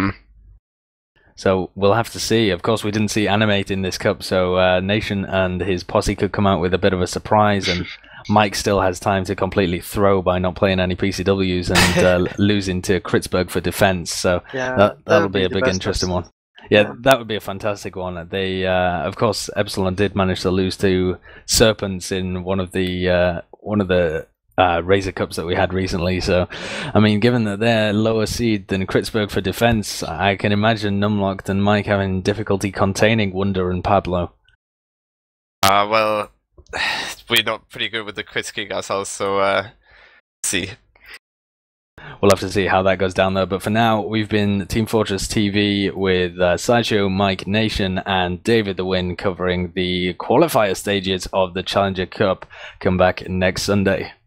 So we'll have to see. Of course, we didn't see Animate in this cup, so Nation and his posse could come out with a bit of a surprise, and Mike still has time to completely throw by not playing any PCWs and losing to Kritzberg for defense. So yeah, that'll be a big interesting one. Yeah, that would be a fantastic one. They, of course, Epsilon did manage to lose to Serpents in one of the Razor Cups that we had recently. So, I mean, given that they're lower seed than Kritzberg for defense, I can imagine Numlocked and Mike having difficulty containing Wunder and Pablo. Well, we're not pretty good with the Kritzkrieg ourselves, so see. We'll have to see how that goes down there. But for now, we've been Team Fortress TV with Sideshow, Mike, Nation, and David the Win covering the qualifier stages of the Challenger Cup. Come back next Sunday.